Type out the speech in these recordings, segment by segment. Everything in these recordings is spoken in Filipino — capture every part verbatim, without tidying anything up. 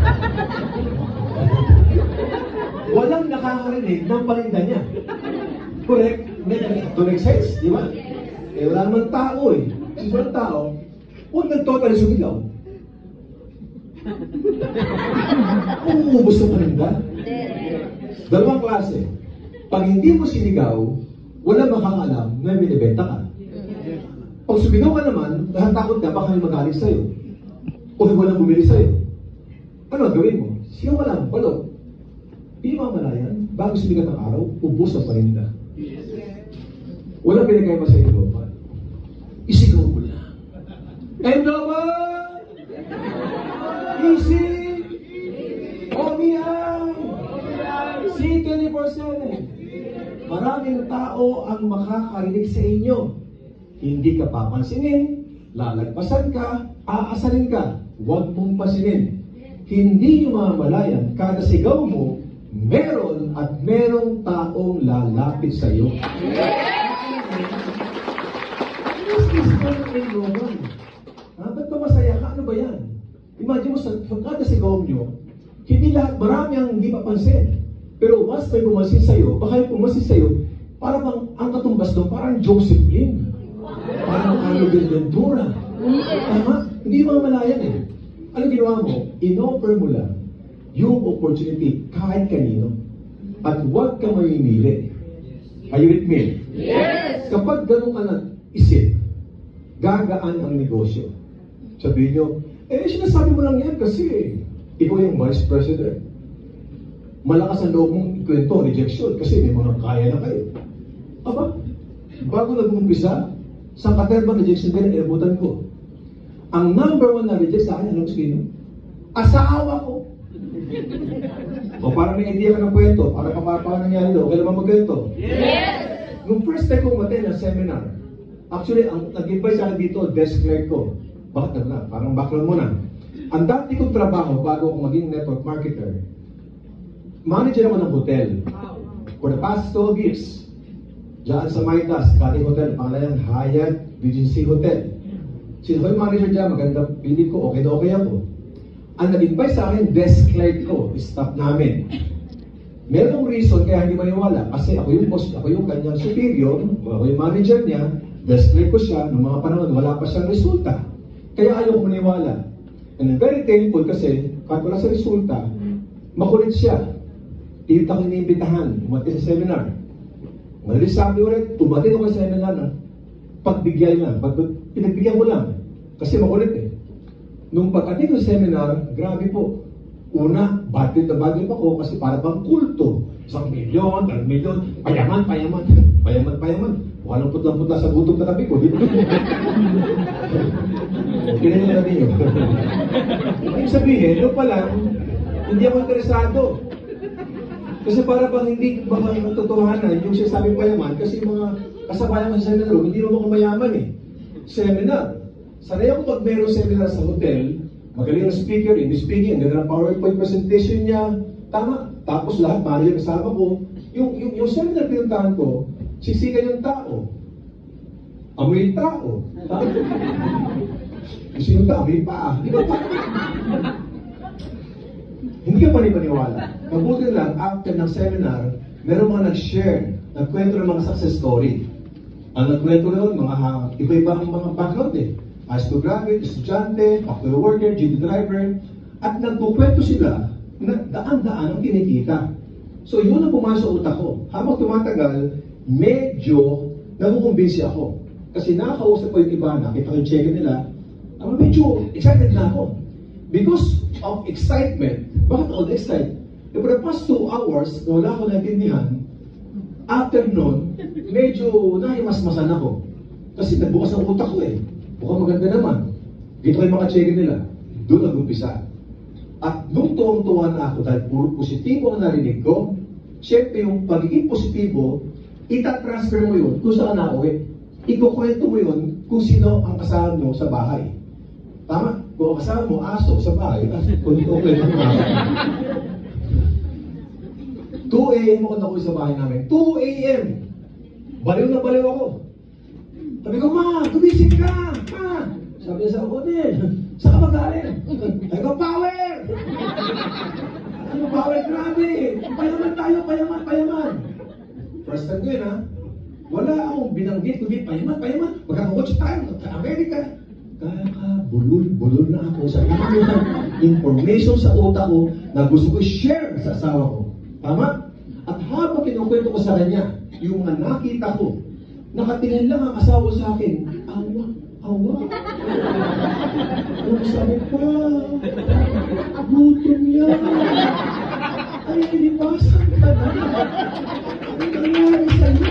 Walang nakakarinig ng paninda niya. Correct? To make sense, di ba? Eh, wala naman tao eh. Kung walang tao, huwag nag-total sumigaw. Umuubos na paninda. Dalawang klase. Pag hindi mo sinigaw, wala makakalam na binibenta ka. Pag sumigaw ka naman, nahatakot ka, baka may magaling sa'yo. O walang bumili sa'yo. Ano ang gawin mo? Sigaw ka lang, balot. Hindi mamalayan, bago sumigat ang araw, ubos ang paninda. Walang pinagkaiba sa iyo, pa. Isigaw mo lang. And naman! Easy! Omiang! C twenty-four seven. Maraming tao ang makakarinig sa inyo. Hindi ka papansinin, lalagpasan ka, aasarin ka. Huwag mong pasinin. Hindi nyo mamalayan, kada sigaw mo, meron at merong taong lalapit sa iyo. Ha? Ba't ba masaya ka? Ano ba yan? Imagine mo, sa kada sigaw nyo, hindi lahat, marami ang hindi mapansin. Pero once may pumansin sa'yo, baka yung pumansin sa'yo, parang ang, ang katumbas doon, parang Joseph Lim. Parang Carlo Ventura. Tama? Hindi mamalayan eh. Ano ginawa mo? In-offer mo lang yung opportunity kahit kanino. At huwag ka mamimili. Are you with me? Yes! Kapag ganun ka na isip, gagaan ang negosyo. Sabihin nyo, eh sinasabi mo lang yan kasi ikaw yung vice president. Malakas ang loob mong ikwento, rejection, kasi may mga kaya na kayo. Aba, bago nag-umpisa, sa katerba rejection din, inabutan ko. Ang number one na reject sa akin, anong skin? Asawa ko. O parang may idea ka ng kwento, para pa paano nangyari doon, okay naman magkwento? Yes! Nung first time ko umaten ng seminar, actually, ang nag-invite sa akin dito, desk clerk ko. Bakit na? Parang background muna. Ang dati kong trabaho bago ako maging network marketer, manager ako ng hotel. For the past twelve years, diyan sa Maitas, Kating Hotel, pangalan Hyatt Regency Hotel. Sino ko yung manager dyan, maganda, pilit ko, okay na okay ako. Ang nag-invite sa akin, desk clerk ko, staff namin. Merong reason kaya hindi maniwala, kasi ako yung boss, ako yung kanyang superior, ako yung manager niya, desk clerk ko siya, noong mga panahon, wala pa siyang resulta. Kaya ayaw ko maniwala. And I'm very thankful kasi, kahit wala sa resulta, makulit siya. Dito ako iniimbitahan, umati sa seminar. Madalis sabi ulit, tumati ako sa seminar na pagbigyan lang, pag, pinagbigyan ko lang. Kasi makulit eh. Nung pag-atin ko sa seminar, grabe po. Una, budget na budget ako kasi para bang kulto. Isang milyon, dalawang milyon, payaman, payaman, payaman, payaman. Walang putlang-putla sa gutom na tabi ko. Okay na yung nabi yun. Ibig sabihin, doon pa lang, hindi ako interesado. Kasi para bang hindi ba ang totohanan yung sinasabing payaman kasi yung mga kasabayan sa seminar, hindi naman ako mayaman eh. Seminar. Sanay ako pag mayroong seminar sa hotel, magaling ang speaker, hindi speaking, ganda ng PowerPoint presentation niya, tama. Tapos lahat, manager kasama ko. Yung, yung, yung seminar pinuntahan ko, sisikan yung tao. Amoy yung tao. Kasi yung tao, amoy yung paa. Di ba pa? Hindi ka panipaniwala. Mabuti lang, after ng seminar, meron mga nag-share, nagkwento ng mga success story. Ang nagkwento noon, mga iba-iba ang mga background eh. High school graduate, estudyante, factory worker, jeep driver, at nagkukwento sila na daan-daan ang kinikita. So yun ang pumasok sa utak ko. Habang tumatagal, medyo nakukumbinsi ako. Kasi nakakausap ko yung iba, nakita ko yung check nila, ako medyo excited na ako. Because of excitement, bakit ako excited? For the past two hours, na wala ako naintindihan, after nun, medyo nahimasmasan ako. Kasi nagbukas ang utak ko eh. Mukhang maganda naman. Dito kayo mga check nila. Doon nag-umpisa. At nung tuwang-tuwa na ako dahil puro positibo ang narinig ko, syempre yung pagiging positibo, itatransfer mo yun kung saan nauwi. Ikukwento mo yun kung sino ang kasama mo sa bahay. Tama? Kung kasama mo aso sa bahay, kung ito kwento mo aso. two A M ako nakuha sa bahay namin. two A M Baliw na baliw ako. Sabi ko, ma, gumising ka! Ma! Sabi niya sa ako, din, saan ka magaling? Sabi ko, power! tayo, payaman, payaman. First time ko yun, ha? Wala akong binanggit, kundi payaman, payaman. Magkakakotse tayo, magka-Amerika. Kaka-bulol-bulol na ako sa dami ng information sa utak ko na gusto ko share sa asawa ko. Tama? At habang kinukwento ko sa kanya, yung mga nakita ko, nakatingin lang ang asawa sa akin, awa, awa. Ang sabi pa, gutom yan. Ay, iniwasan ka na. Ano nangyari sa'yo?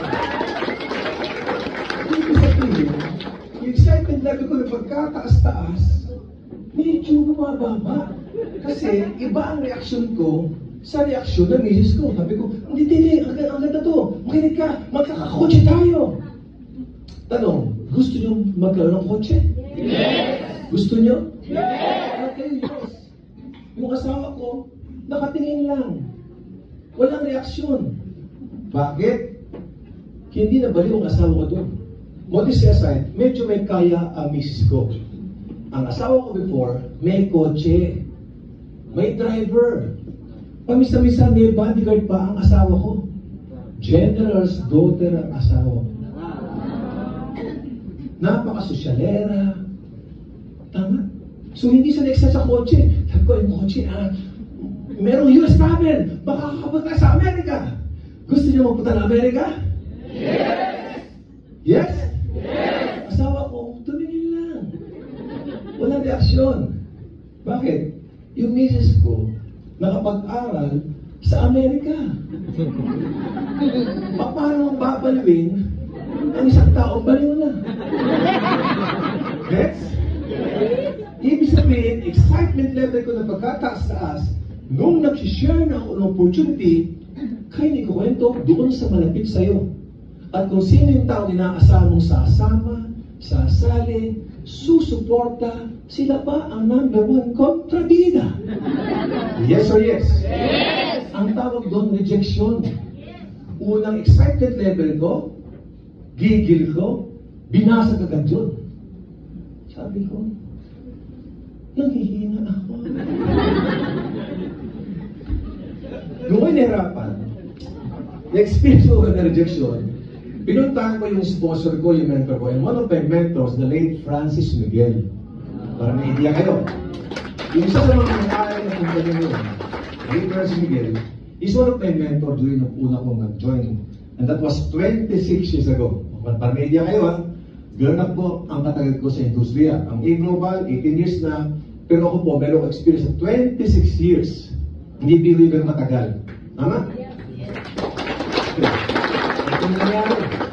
Hindi sabihin, yung excitement level ko na pagkataas-taas, medyo bumababa. Kasi iba ang reaksyon ko sa reaksyon ng misis ko. Sabi ko, hindi, hindi, ang, ang ganda to. Makinig ka, magkakakotse tayo. Tanong, gusto nyo magkaroon ng kotse? Yes! Gusto nyo? Yes! Okay, yes. Yung asawa ko, nakatingin lang. Walang reaksyon. Bakit? Hindi na baliw ang asawa ko doon. Modesty aside, medyo may kaya ang misis ko. Ang asawa ko before, may kotse. May driver. Pamisa-misa, may bodyguard pa ang asawa ko. General's daughter ang asawa ko. Napaka-sosyalera. Tama. So, hindi sa next sa kotse. Sabi ko, yung kotse, ah, merong U S travel. Baka kakapunta sa Amerika. Gusto niyo magpunta na Amerika? Yes! Yes? Yes! Asawa ko, tumingin lang. Walang reaksyon. Bakit? Yung misis ko, nakapag-aral sa Amerika. Paano babaliwin ang isang taong baliw na? Yes? Ibig sabihin, excitement level ko na pagkataas-taas, nung nagsishare na ako ng opportunity, kayo ni kukwento doon sa malapit sa'yo. At kung sino yung tao inaasahan mong sasama, sasali, susuporta, sila pa ang number one kontrabida. Yes or yes? Yes! Ang tawag doon, rejection. Unang excitement level ko, gigil ko, binasag agad yun. Sabi ko, nanghihina ako. Nung may nahirapan, na-experience ko na rejection, pinuntahan ko yung sponsor ko, yung mentor ko, and one of my mentors, the late Francis Miguel. Para may idea kayo. Yung isa sa mga may-ari na kumpanya yun, late Francis Miguel, is one of my mentor during yung una kong nag-join. And that was twenty-six years ago. Para may idea kayo, ha? Ganun ako ang katagal ko sa industriya. Ang A-Global, eighteen years na, pero ako po, meron ko experience sa twenty-six years. Hindi biro yung ganun matagal. Tama? Okay. Ito yung nangyari.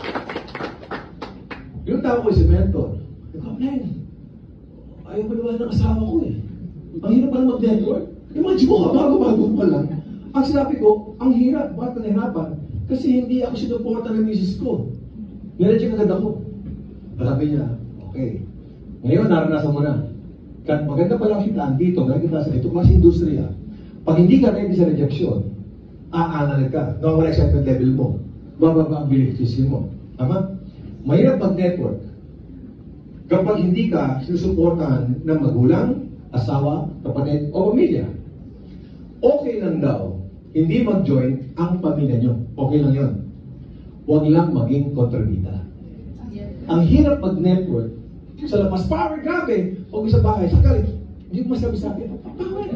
Yung tao ko si mentor. Ikaw, man, ayaw maliwan ng asawa ko eh. Ang hirap pa na mag-network. Imagine mo ka, bago-bago pa lang. Ang sinabi ko, ang hirap. Bakit ka nahirapan? Kasi hindi ako sinuporta ng misis ko. Nireject agad ako. Sabi niya, okay. Ngayon, naranasan mo na. Kahit maganda pa lang kitaan dito, maganda sa ito, mas industriya. Pag hindi ka ready sa rejection, aangal ka. Nawala excitement level mo. Bababa ang belief system mo. Tama? Mahirap mag-network. Kapag hindi ka sinusuportahan ng magulang, asawa, kapatid, o pamilya. Okay lang daw, hindi mag-join ang pamilya nyo. Okay lang yun. Huwag lang maging kontrabida. Ang hirap mag-network, sa labas, power, grabe. Huwag sa bahay, sakali, hindi mo masabi sa akin, power.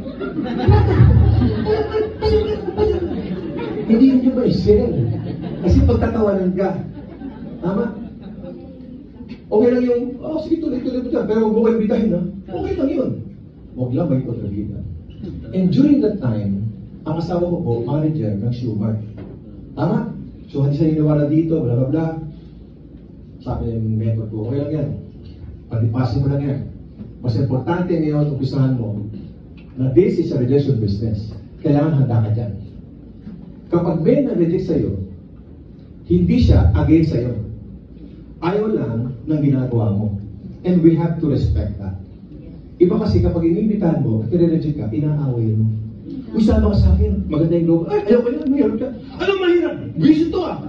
Hindi nyo ba i-share? Kasi pagtatawanan ka. Tama? Okay lang yung, oh, sige, tuloy-tuloy mo dyan, pero huwag mo kayo bitahin, ha? Okay lang yun. Huwag lang maging kontrabida. And during that time, ang asawa ko po, manager ng Schumer. Tama? So, hindi siya niniwala dito, bla bla bla. Sabi ng mentor ko, okay lang yan. Palipasin mo lang yan. Mas importante ngayon, umpisahan mo, na this is a rejection business. Kailangan handa ka dyan. Kapag may na-reject sa'yo, hindi siya against sa'yo. Ayaw lang ng ginagawa mo. And we have to respect that. Iba kasi kapag inimbitahan mo, at i-reject ka, inaaway mo. Uy, sama ka sa akin. Maganda yung logo. Ay, ayaw ka yan. Mahirap ka. Ano mahirap? Wish ito ah.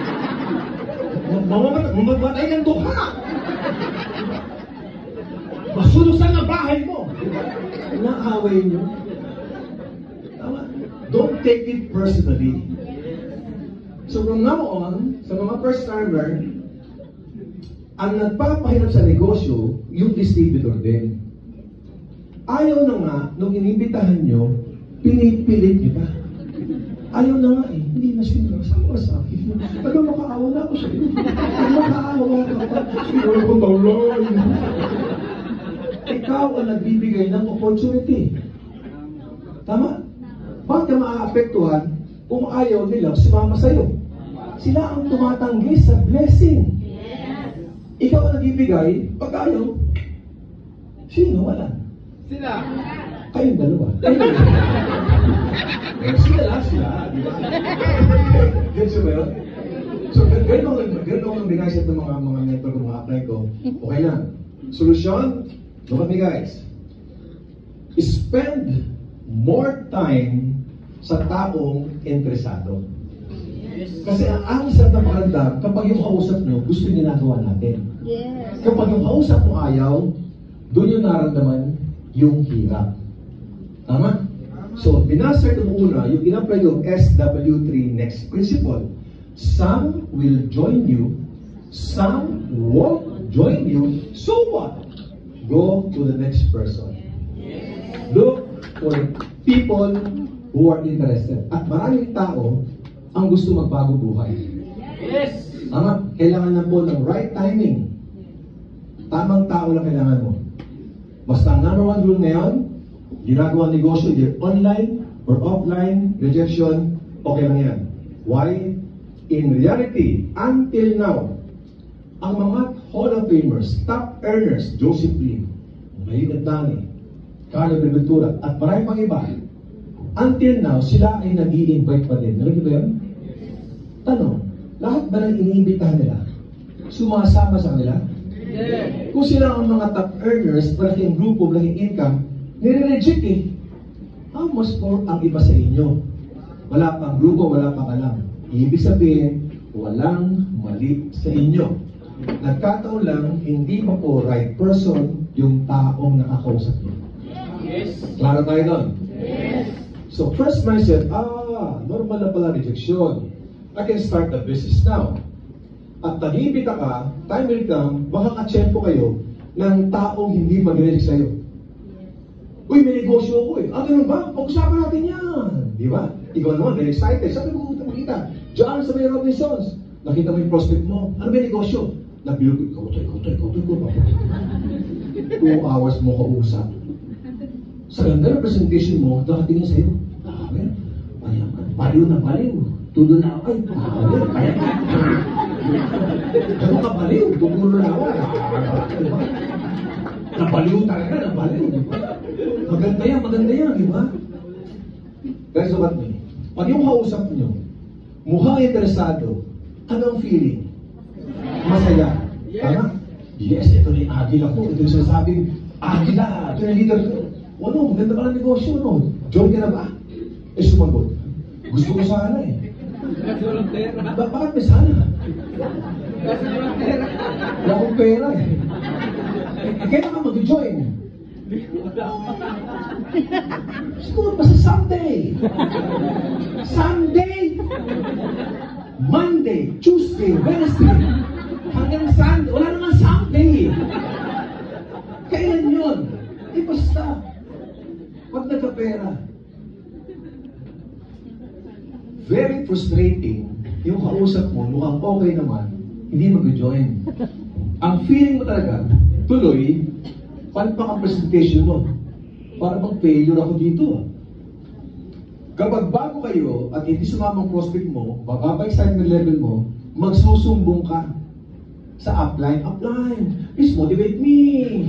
Mamamatay ng duha. Masulusan ang bahay mo. Inaaway nyo. Tama. Don't take it personally. So from now on, sa mga first-timer, ang nagpapahirap sa negosyo, yung distributor din. Ayaw na nga, nung inimbitahan nyo, pinipilit nyo pa. Ayaw na nga eh, hindi na siya sa ako sa akin. Ano makaawa na ako sa'yo? Ano makaawa ka pa? Ano ko tawloy? Ikaw ang nagbibigay ng opportunity. Tama? Bakit ka maaapektuhan kung ayaw nilang sumama sa'yo? Sila ang tumatanggi sa blessing. Ikaw ang nagbibigay, pag ayaw, sino wala? Sila. Kayong dalawa. Eh, sila lang sila. Di ba? Ganso ba yun? So, ganun ang ganun ang binaisip ng mga mga mentor ko, mga apply ko. Okay lang. Solusyon? Look at me guys. Spend more time sa taong interesado. Kasi ang ang isang napakaganda, kapag yung kausap nyo, gusto yung ginagawa natin. Yes. Kapag yung kausap mo ayaw, doon yung naramdaman yung hirap. Tama? So, binasa ko nung una, yung in-apply yung S W three next principle. Some will join you, some won't join you, so what? Go to the next person. Look for people who are interested. At maraming tao ang gusto magbago buhay. Yes. Tama? Kailangan na po ng right timing. Tamang tao lang kailangan mo. Basta ang number one rule ngayon, ginagawa negosyo, either online or offline, rejection, okay lang yan. Why? In reality, until now, ang mga Hall of Famers, top earners, Joseph Lee, Mahinat Dani, Carlo Ventura, at marami pang iba, until now, sila ay nag-i-invite pa din. Narinig ba yun? Tanong, lahat ba ng iniimbitahan nila? Sumasama sa kanila? Yes. Kung sila ang mga top earners, malaking grupo, malaking income, nire-reject eh. How much more ang iba sa inyo? Wala pang grupo, wala pang alam. Ibig sabihin, walang mali sa inyo. Nagkataon lang, hindi pa po right person yung taong nakakausap niyo. Yes. Klaro tayo doon? Yes. So first mindset, ah, normal na pala rejection. I can start the business now. At nag-iimbita ka, time will come, baka ka-tsempo kayo ng taong hindi mag-reject sa'yo. Uy, may negosyo ako eh. Ah, ganun ba? Pag-usapan natin yan. Di ba? Ikaw naman, very excited. Sabi mo, makita. Diyan sa may Robinsons. Nakita mo yung prospect mo. Ano ba yung negosyo? Nabilo ko, ikaw to, ikaw to, ikaw to, ikaw to. Two hours mo kausap. Sa ganda ng presentation mo, nakatingin sa'yo. Ah, men, baliw na baliw. Tulo na ako. Ay, baliw. Kaya ka. Ganun ka baliw. Tumulo na ako. Diba? Nabaliw talaga, nabaliw. Diba? Maganda yan, maganda yan, di ba? Guys, look at me. Pag yung kausap nyo, mukhang interesado, anong feeling? Masaya. Tama? Yes, ito na yung agila ko. Ito yung sinasabing, agila. Ito yung leader ko. O no, maganda ka ng negosyo, no? Join ka na ba? Eh, sumagot. Gusto ko sana eh. Ba bakit may sana? Wala akong pera eh. Eh, kailan ka mag-join? Siguro pa sa Sunday. Sunday, Monday, Tuesday, Wednesday, hanggang Sunday. Wala naman Sunday. Kailan yun? Eh basta, pag nagkapera, very frustrating yung kausap mo, mukhang okay naman, hindi mag-join. Ang feeling mo talaga, tuloy, palpak ang presentation mo. Para bang failure ako dito. Kapag bago kayo at hindi sumamang prospect mo, bababa excitement level mo, magsusumbong ka sa upline. Upline, please motivate me.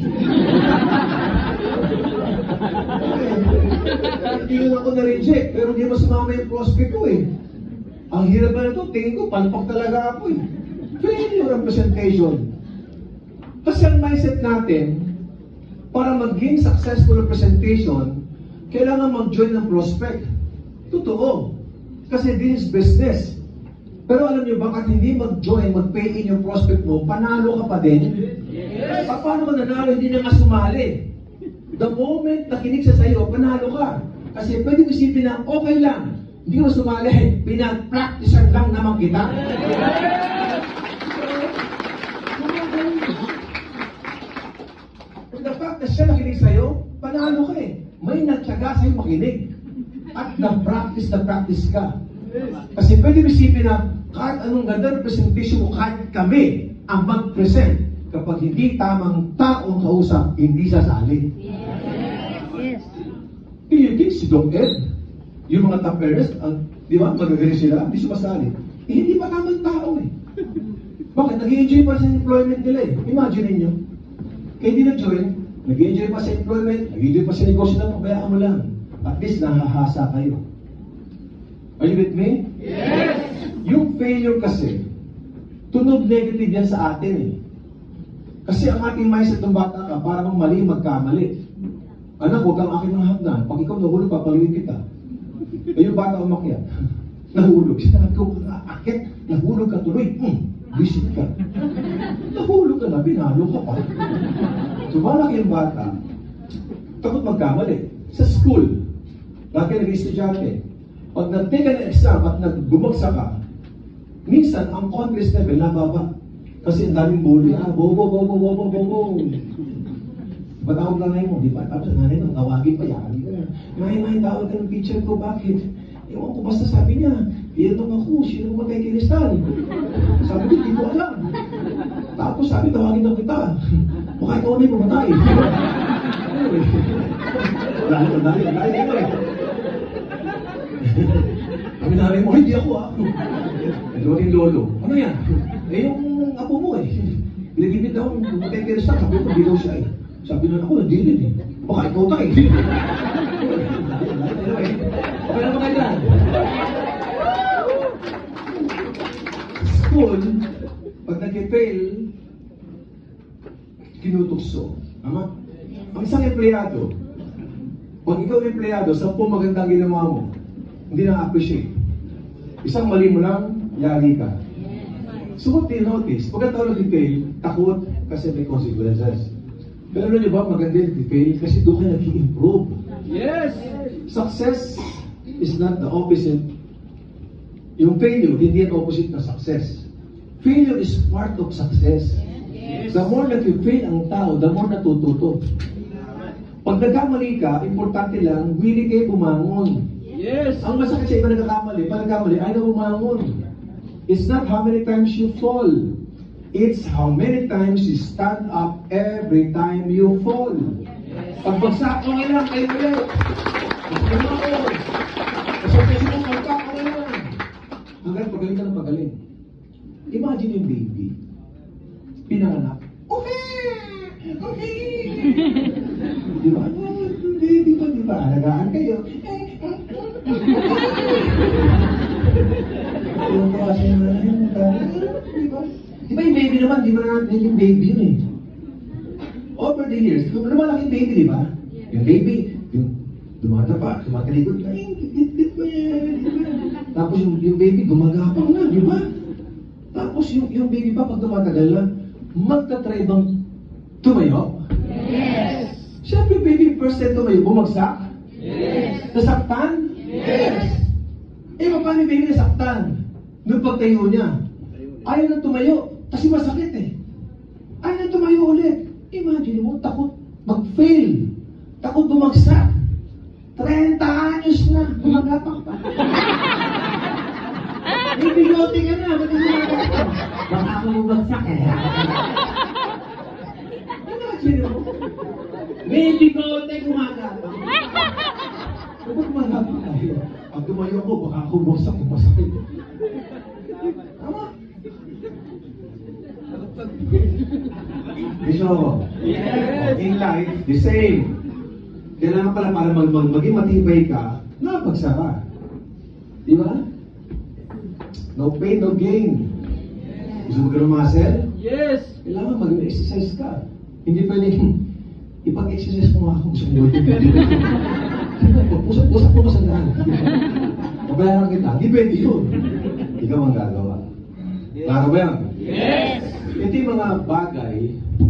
Hindi yun ako na-reject, pero hindi mo sumama yung prospect ko eh. Ang hirap na ito, tingin ko, palpak talaga ako eh. Failure ang presentation. Kasi ang mindset natin, para maging successful ang presentation, kailangan mag-join ng prospect. Totoo. Kasi this is business. Pero alam niyo, bakit hindi mag-join, mag-pay in yung prospect mo, panalo ka pa din? Yes. Pa- paano ka nanalo? Hindi na nga sumali. The moment nakinig siya sa'yo, panalo ka. Kasi pwede mo isipin na okay lang. Hindi mo sumali, pinag-practicean lang naman kita. Kung the fact na siya nakinig sa'yo, panalo ka eh. May nagtsaga sa'yo makinig. At na-practice na practice ka. Kasi pwede mo isipin na kahit anong ganda ng presentation mo, kahit kami ang mag-present, kapag hindi tamang taong kausap, hindi sasali. Yes. Hindi si Doc Ed. Yung mga top earners, ang, di ba, magagaling sila, hindi sumasali. Eh, hindi pa tamang tao eh. Bakit? Nag-i-enjoy pa sa employment nila eh. Imagine ninyo. Kaya hindi nag-join, nag-i-enjoy pa sa employment, nag-i-enjoy pa sa negosyo lang, pabayaan mo lang. At least nahahasa kayo. Are you with me? Yes. Yung failure kasi, tunog negative yan sa atin eh. Kasi ang ating mindset ng bata ka, para kang mali, magkamali. Anak, huwag kang akin ng hagdan. Pag ikaw nahulog, papaluin kita. Eh, yung bata umakyat, nahulog. Sinabi ko, akit, nahulog ka tuloy. Hmm, visit ka. Nahulog ka na, binalo ka pa. So, malaki yung bata, takot magkamali. Sa school, lagi nag-estudyante, pag nag-take ka ng exam at nagbumagsak ka, minsan, ang confidence level nababa. Kasi ang daming bully. Ah, bobo, bobo, bobo, bobo. Patawag lang na mo, di ba? Tapos nanay mo, tawagin pa yan. May, may, tawag ka ng teacher ko, bakit? Ewan ko, basta sabi niya, iyanong ako, sino mo kay Kiristal? Sabi ko, di ko alam. Tapos sabi, tawagin na kita. Baka ikaw na yung pumatay. Wala na, dali, dali, dali. Kami namin mo, hindi ako ah. Lolo yung lolo. Ano yan? Eh, yung apo mo eh. Pinagibit daw, kay Kiristal, sabi ko, di daw siya eh. Sabi na ako, hindi rin eh. Baka ikaw tayo. Okay na ba kayo dyan? School, pag nag-fail, kinutukso. Tama? Ang isang empleyado, pag ikaw empleyado, sampung magandang ginawa mo, hindi na-appreciate. Isang mali mo lang, yari ka. So what they notice, pag ikaw nag-fail, takot kasi may consequences. Pero alam niyo ba, maganda yung fail kasi doon ka nag-i-improve. Yes. Success is not the opposite. Yung failure, hindi yung opposite ng success. Failure is part of success. Yes. The more that you fail ang tao, the more natututo. Pag nagkamali ka, importante lang, willing kayo bumangon. Yes. Ang masakit sa iba nagkakamali, pag nagkamali, ay na bumangon. It's not how many times you fall. It's how many times you stand up every time you fall. Pag bagsak, okay lang, kayo ulit. Pag ako, kasi mo, pagka, okay lang. Hanggang pagaling ka ng pagaling. Imagine yung baby. Pinanganak. Okay! Okay! Di ba? Baby ba, di ba? Alagaan kayo. Yung kasi na yun, di ba? Di ba yung baby naman, di ba natin yung baby yun eh. Over the years, lumalaking baby, di ba? Yung baby, yung dumadapa, tumatalikod na, tapos yung, yung baby gumagapang na, di ba? Tapos yung, yung baby pa, pag tumatagal na, magtatry bang tumayo? Yes. Siyempre, baby, first time tumayo, bumagsak? Yes. Nasaktan? Yes. Eh, paano yung baby nasaktan? Nung pagtayo niya, ayaw na tumayo, kasi masakit eh. Ayaw na tumayo ulit. Imagine mo, takot mag-fail. Takot bumagsak. trenta anyos na, gumagapak pa. May bigote ka na, ba't gumagapak pa? Baka ako bumagsak eh. Imagine mo, may bigote gumagapak. Kapag gumagapak tayo, pag tumayo ako, baka ako bumagsak, masakit. Tama? So, Yes. in life, the same. Kailangan pala para mag mag maging matibay ka, napagsaka. Di ba? No pain, no gain. Gusto mo ka ng muscle? Yes. Kailangan mag-exercise ka. Hindi pwedeng ipag-exercise mo ako. Gusto mo pusap-pusap mo ka sa daan. Pabayaran kita. Hindi pwede yun. Ikaw ang gagawa. Klaro ba yan? Yes. Ito yung mga bagay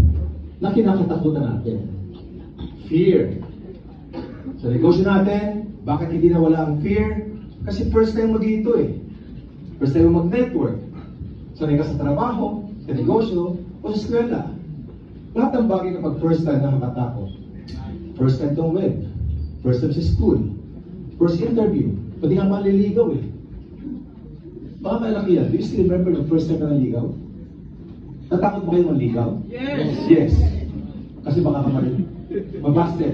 na kinakatakutan natin. Fear. Sa negosyo natin, Bakit hindi nawala ang fear? Kasi first time mo dito eh. First time mo mag-network. Sanay ka sa trabaho, sa negosyo, o sa eskwela. Lahat ng bagay kapag first time nakakatakot. First time tong web. First time sa school. First interview. Pwede kang maliligaw eh. Baka malaki yan. Do you still remember the first time ka naligaw? Natakot mo kayo maligaw? Yes! Yes. Kasi baka ka mali- mabasted.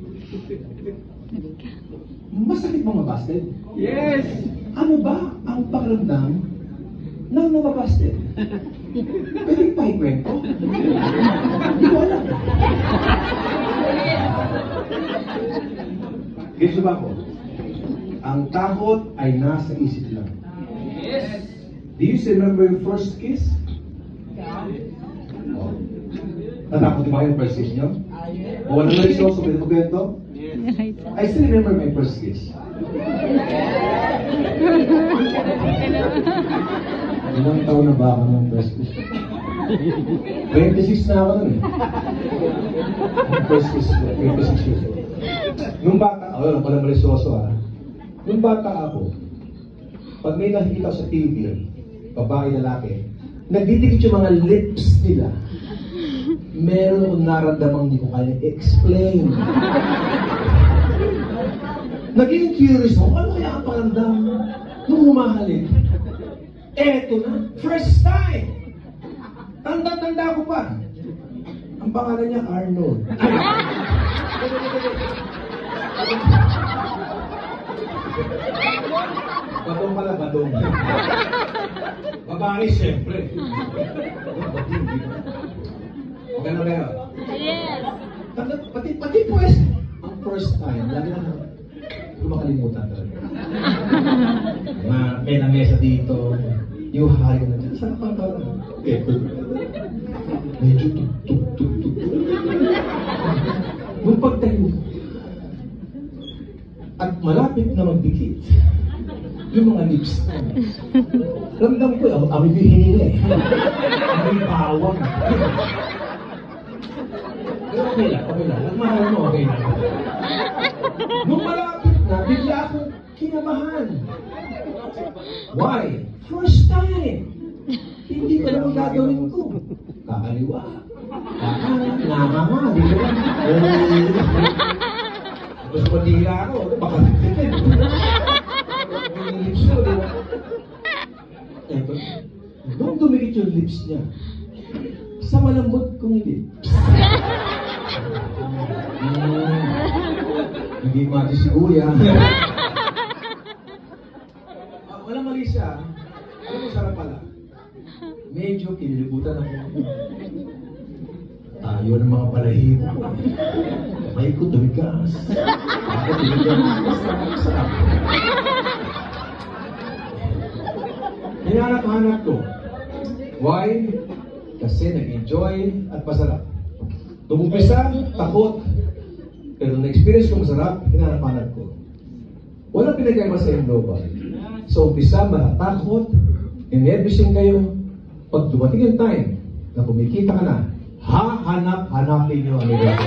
Masakit mo mabasted? Yes! Ano ba ang pakiramdam ng nababasted? Pwede pa ikwento? Hindi ko alam. Gusto ba ko? Ang takot ay nasa isip lang. Yes! Do you still remember your first kiss? Oh. Natakot ba yung first kiss nyo? O walang naliso, so pwede mo kwento? I still remember my first kiss. Ilang taon na ba ako ng first kiss? twenty-six na ako nun eh. Yung first kiss, twenty-six years old. Nung bata, oh, wala pala malisoso ah. Nung bata ako, pag may nakikita ko sa T V, babae, lalaki, nagdidikit yung mga lips nila. Meron akong naramdamang hindi ko kaya explain. Naging curious ako, ano kaya ang pakiramdam nung humahalik? Eto na, first time! Tanda-tanda ko pa. Ang pangalan niya, Arnold. Badong pala, badong. Babae, siyempre. Okay na kayo? Yes! Pati, pati pues, ang first time, lagi na kumakalimutan talaga. Mga may lamesa dito, yung hari na dyan, saan pa ba? Eh, medyo tuk-tuk-tuk-tuk. Nung pagtayo, at malapit na magdikit, yung mga lips na. Ramdam ko, ang amoy ko hininga eh. Amoy bawang. Pero okay lang, okay lang. Nagmahal mo, okay lang. Nung malapit na, bigla akong kinabahan. Why? First time. Hindi ko naman gagawin ko. Kakaliwa. Kakanan, nakama, di ba? Mas matira ako, baka nagtitin. Yung lips ko, di ba? Eto, nung dumikit yung lips niya, sa malambot kong lips. Hmm, hindi mati si Kuya. Ah, walang mali siya. Alam mo, sarap pala. Medyo kinilibutan ako. Tayo ng mga balahibo ko. May ko dumigas. Ako dumigas. Sarap. Hinanap-hanap ko. Why? Kasi nag-enjoy at masarap. Nung umpisa, takot. Pero na-experience ko masarap, hinanap-hanap ko. Walang pinagkaiba sa yung global. So umpisa, matatakot, inervisyon kayo. Pag dumating yung time na kumikita ka na, hahanap-hanapin nyo ang nila.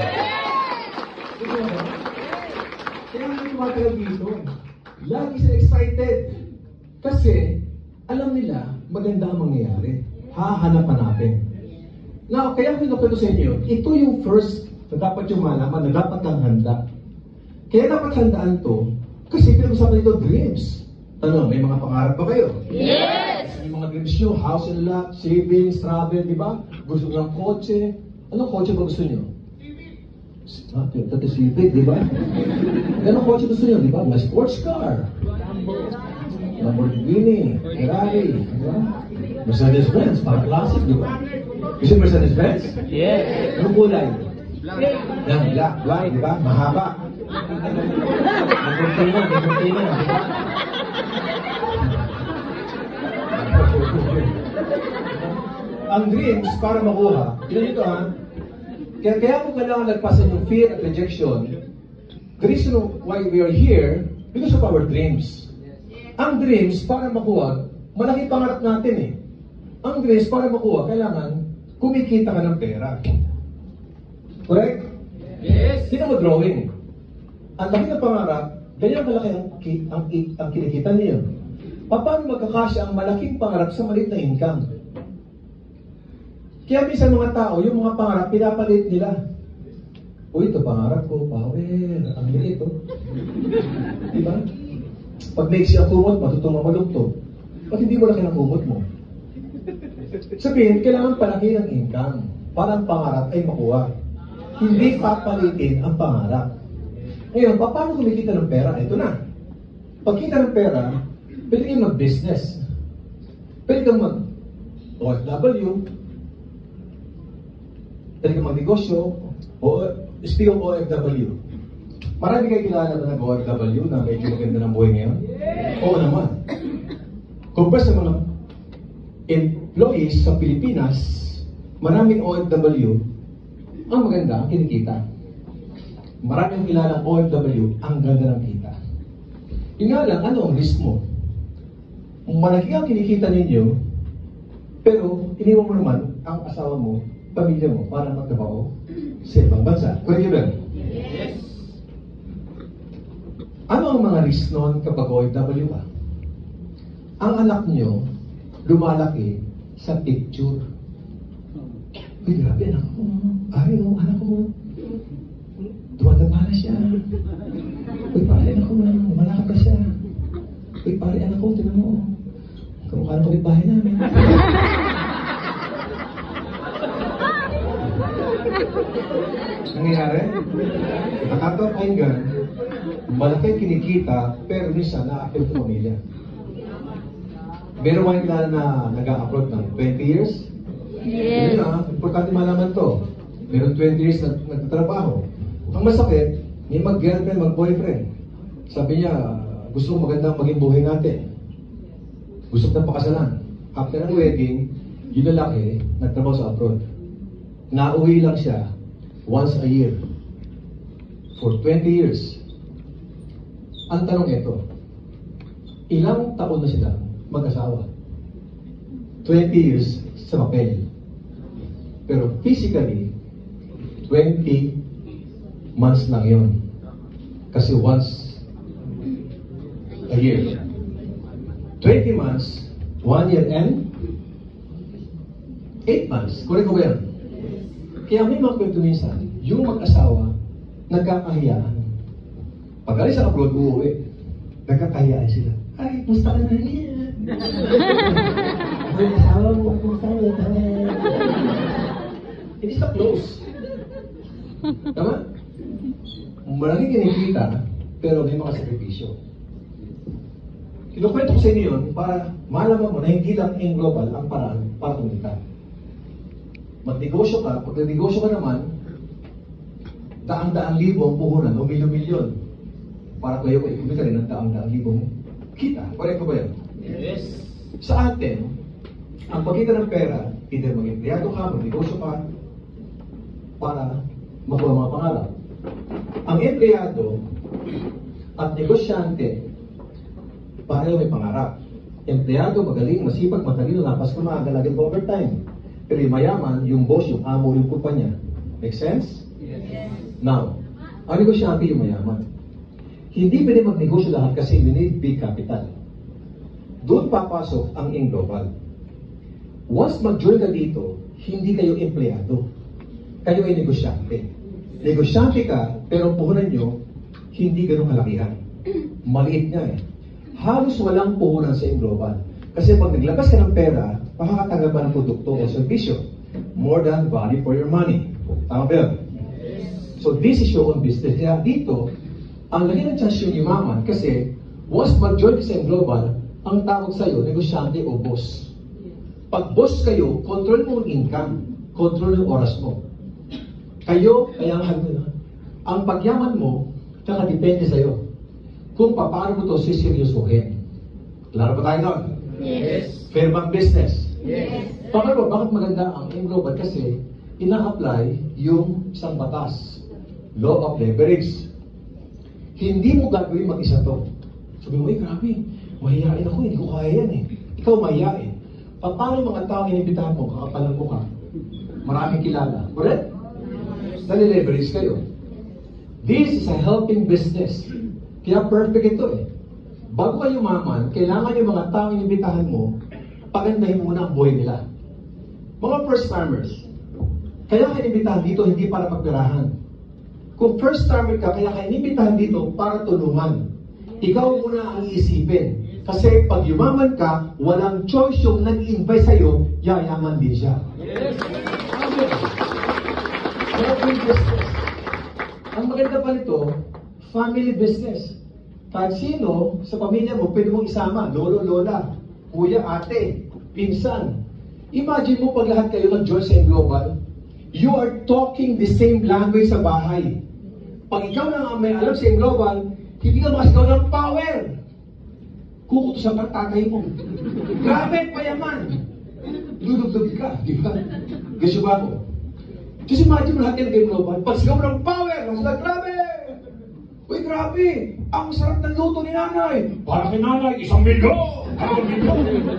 Kaya nga tumatagal dito. Lagi sila excited. Kasi, alam nila, maganda ang mangyayari. Hahanap-hanapin. Now, kaya ko ito sa inyo, ito yung first na dapat yung malaman na dapat kang handa. Kaya dapat handaan to, kasi pinag-usapan ito, dreams. Ano, may mga pangarap ba kayo? Yes! May mga dreams nyo, house and lot, savings, travel, di ba? Gusto nyo ng kotse. Anong kotse ba gusto nyo? Ah, Tata Civic, di ba? Anong kotse gusto nyo, di ba? Mga sports car. Lamborghini, Ferrari, di ba? Mercedes-Benz, para classic, di ba? Gusto Mercedes-Benz? Yes! Anong kulay? Yan, black, black, di ba? Mahaba. Lamborghini, Lamborghini, di ba? Ang dreams, para makuha, yun ito ha, kaya, kaya mo kailangan nagpasan yung fear at rejection. The reason why we are here, because of our dreams. Ang dreams, para makuha, malaking pangarap natin eh. Ang dreams, para makuha, kailangan kumikita ka ng pera. Correct? Yes! Sino mo drawing? Ang laki ng pangarap, Kaya malaki ang, ki- ang, ang, ang kinikita niyo. Paano magkakasya ang malaking pangarap sa maliit na income? Kaya minsan mga tao, yung mga pangarap, pinapalit nila. Uy, ito pangarap ko, power, ang liit, oh. Diba? Pag naiksi ang kumot, matutong mamalugtog. Ba't hindi mo laki ng kumot mo? Sabihin, kailangan palaki ng income para ang pangarap ay makuha. Hindi papalitin ang pangarap. Ngayon, paano kumikita ng pera? Ito na. Pagkita ng pera, pwede kang mag-business. Pwede kang mag-O F W. Pwede kang mag-negosyo. O, speak of O F W. Marami kayo kilala ba ng O F W na medyo maganda ng buhay ngayon? Oo naman. Kumpara sa mga employees sa Pilipinas, maraming O F W ang maganda ang kinikita. Maraming kilalang O F W ang ganda ng kita. Yung nga lang, ano ang risk mo? Malaki ang kinikita ninyo, pero iniwan mo naman ang asawa mo, pamilya mo, para magtrabaho sa ibang bansa. Correct ba? Yes. Ano ang mga risk noon kapag O F W ka? Ang anak nyo, lumalaki sa picture. Uy, grabe, anak ko. Ay, oh, anak ko. Tumataba na siya. Uy, pare, anak ko, malakad pa siya. Uy, pare, anak ko, tinan mo. Kamukha ng kapitbahay namin. Nangyayari? Nakakapakinggan, malaki kinikita, pero minsan na-appeal sa pamilya. Meron ba kilala na nag-upload ng twenty years? Yes. Yun na, importante malaman to. Meron twenty years na nagtatrabaho. Ang masakit, may mag-girlfriend, mag-boyfriend. Sabi niya, gusto ko magandang maging buhay natin. Gusto ko ng pakasalan. After ng wedding, yun lalaki, nagtrabaho sa abroad. Nauwi lang siya once a year. For twenty years. Ang tanong ito, ilang taon na sila mag-asawa? twenty years sa papel. Pero physically, twenty months lang yun. Kasi once a year. twenty months, one year and eight months. Correct ko ba yan? Kaya may mga kwento minsan, yung mag-asawa, nagkakahiyaan. Pag alis sa abroad, uuwi, nagkakahiyaan sila. Ay, musta ka na niya? Ay, asawa mo, musta ka na? Hindi sa close. Tama? Maraming kinikita, pero may mga sakripisyo. Kinukwento ko sa inyo yun para malaman mo na hindi lang in global ang paraan para kumita. Magnegosyo ka, pag nagnegosyo ka naman, daang-daang libo ang puhunan o milyon-milyon para kayo ay kumita rin ng daang-daang libong kita. Correct ko ba yan? Yes. Sa atin, ang pagkita ng pera, either mag-empleyado ka, magnegosyo ka, para makuha mga pangarap. Ang empleyado at negosyante, pareho may pangarap. Empleyado, magaling, masipag, matalino, napas ka maaga, laging overtime. Pero yung mayaman, yung boss, yung amo, yung kumpanya. Make sense? Yes. Now, ang negosyante yung mayaman. Hindi pwede magnegosyo lahat kasi we need big capital. Doon papasok ang in global. Once mag-join ka dito, hindi kayo empleyado. Kayo ay negosyante. Negosyante ka, pero ang puhunan nyo, hindi ganun kalakihan. Maliit nga eh. Halos walang puhunan sa in global. Kasi pag naglabas ka ng pera, makakatanggap ka ng produkto o servisyo. More than value for your money. Tama ba yun? So this is your own business. Kaya dito, ang lagi ng chance yung yumaman kasi once mag-join ka sa in global, ang tawag sa'yo, negosyante o boss. Pag boss kayo, control mo ang income, control yung oras mo. Kayo, kaya nga ang pagyaman mo, kakadepende sa'yo. Kung paano mo ito siseryosohin. Klaro ba tayo doon? Yes. Fair bang business? Yes. Pangalawa, bakit maganda ang in-global? Kasi ina-apply yung isang batas. Law of leverage. Hindi mo gagawin mag-isa to. Sabi mo, eh grabe, mahihain ako, hindi ko kaya yan eh. Ikaw mahihain. Paano yung mga taong inibitahan mo, kakapalan mo ka? Maraming kilala. Correct? Nali-leverage kayo. This is a helping business. Kaya perfect ito eh. Bago kayo yumaman, kailangan yung mga taong inibitahan mo, pagandahin muna ang buhay nila. Mga first timers, kaya kayo inibitahan dito hindi para pagpirahan. Kung first timer ka, kaya kayo inibitahan dito para tulungan. Ikaw muna ang iisipin. Kasi pag yumaman ka, walang choice yung nag-invite sa'yo, yayaman din siya. Yes. Amen. Kaya po yung business. Ang maganda pa nito, family business. Kahit sino sa pamilya mo, pwede mong isama. Lolo, lola, kuya, ate, pinsan. Imagine mo pag lahat kayo nag-join sa Global, you are talking the same language sa bahay. Pag ikaw na may alam sa Global, hindi ka makasigaw ng power. Kukutusan ka tatay mo. Grabe, payaman. Dudugdug ka, di ba? Gusto ba ako? Just imagine mo lahat yan kay Global. Pag sigaw mo ng power, lang sila, grabe! Uy, grabe! Ang sarap ng luto ni nanay! Para kay nanay, isang milyon! Isang milyon!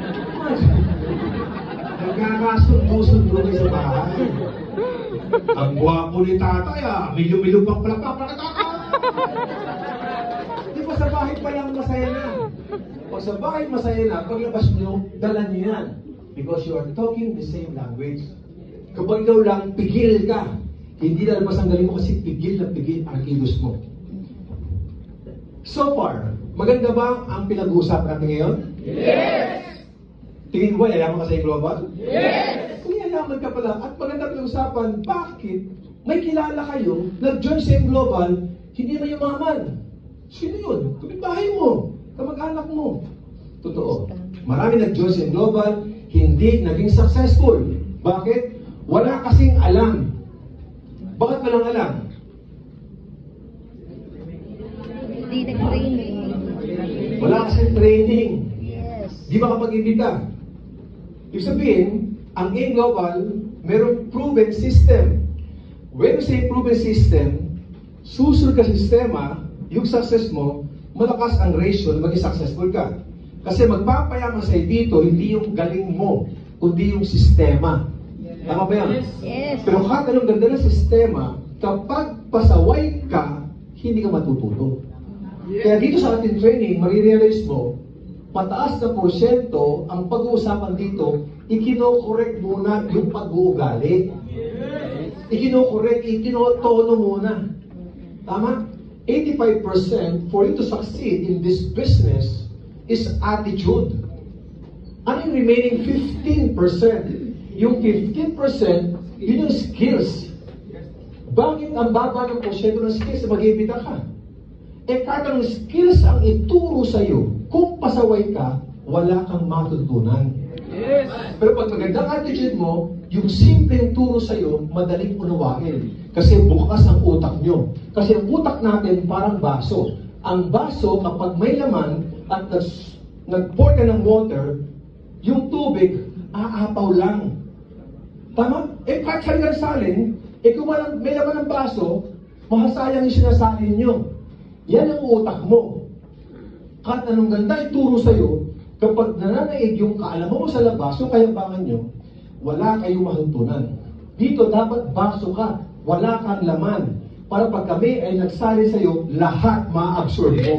Nagkakasundo-sundo kayo sa bahay. Ang gwapo ni tatay, ah! Milyon-milyon pang palakpak, palakpak! Di ba sa bahay pa lang masaya na? Pag sa bahay masaya na, paglabas nyo, dala nyo yan. Because you are talking the same language. Kapag ikaw lang, pigil ka. Hindi lalabas ang galing mo kasi pigil na pigil ang kilos mo. So far, maganda ba ang pinag-uusapan natin ngayon? Yes! Tingin mo ba, yayaman ka sa Global? Yes! Kung yayaman ka pala, at maganda pinag-usapan, bakit may kilala kayo, nag-join sa Global, hindi man yumaman? Sino yun? Kapitbahay mo, kamag-anak mo. Totoo. Marami nag-join sa Global, hindi naging successful. Bakit? Wala kasing alam. Bakit walang alam? Hindi nag-training. Wala kasing training. Yes. Di ba kapag ibita? Ibig sabihin, ang A-Global, mayroong proven system. When you say proven system, susunod ka sa sistema, yung success mo, malakas ang ratio na maging successful ka. Kasi magpapayaman sa'yo dito, hindi yung galing mo, kundi yung sistema. Tama ba yan? Yes. Pero kahit anong ganda ng sistema, kapag pasaway ka, hindi ka matututo. Kaya dito sa ating training, marirealize mo, mataas na porsyento ang pag-uusapan dito, ikinokorek muna yung pag-uugali. Ikinokorek, ikinotono muna. Tama? eighty-five percent for you to succeed in this business is attitude. Ano yung remaining fifteen percent? Yung fifteen percent, yun yung skills. Bakit ang baba ng porsyento ng skills na mag-iibita ka? Eh kahit ang skills ang ituro sa'yo, kung pasaway ka, wala kang matutunan. Yes! Pero pag magandang attitude mo, yung simpleng turo sa'yo, madaling unawain. Kasi bukas ang utak nyo. Kasi ang utak natin parang baso. Ang baso, kapag may laman at nag-pour ka ng water, yung tubig, aapaw lang. Tama? Eh kahit hanggang salin, eh kung walang, may laman ng baso, mahasayang yung sinasalin nyo. Yan ang utak mo. Kahit anong ganda ituro sa'yo, kapag nananaig yung kaalaman mo sa labas, yung kayabangan nyo, wala kayong mahutunan. Dito dapat baso ka, wala kang laman. Para pag kami ay nagsali sa'yo, lahat ma-absorb mo.